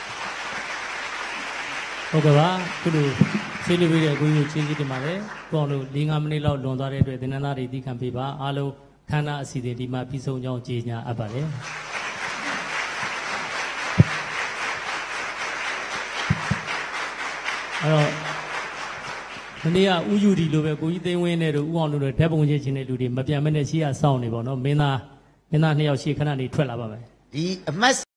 Speaker 2: ဟုတ်ကဲ့ပါခုလိုဆေးလူပေးတဲ့အကူကြီးကိုကျေးဇူးတင်ပါတယ်။ကိုအောင်တို့၄-၅မိနစ်လောက်လွန်သွားတဲ့အတွက်သင်္นานသားတွေသိခံပေးပါအားလုံးခန္ဓာအစီအစဉ်ဒီမှာပြီးဆုံးကြောင်းကြေညာအပ်ပါတယ်။အဲ့တော့ဒီနေ့ကဥယူဒီလိုပဲကိုကြီးသိန်းဝင်းနဲ့တို့ဥအောင်တို့ဓာတ်ပုံချင်းချင်းတဲ့လူတွေမပြန်မနဲ့ရှိရစောင့်နေပေါ့နော်မင်းသား2ယောက်ရှေ့ခဏနေထွက်လာပါမယ်
Speaker 3: ဒီအမတ်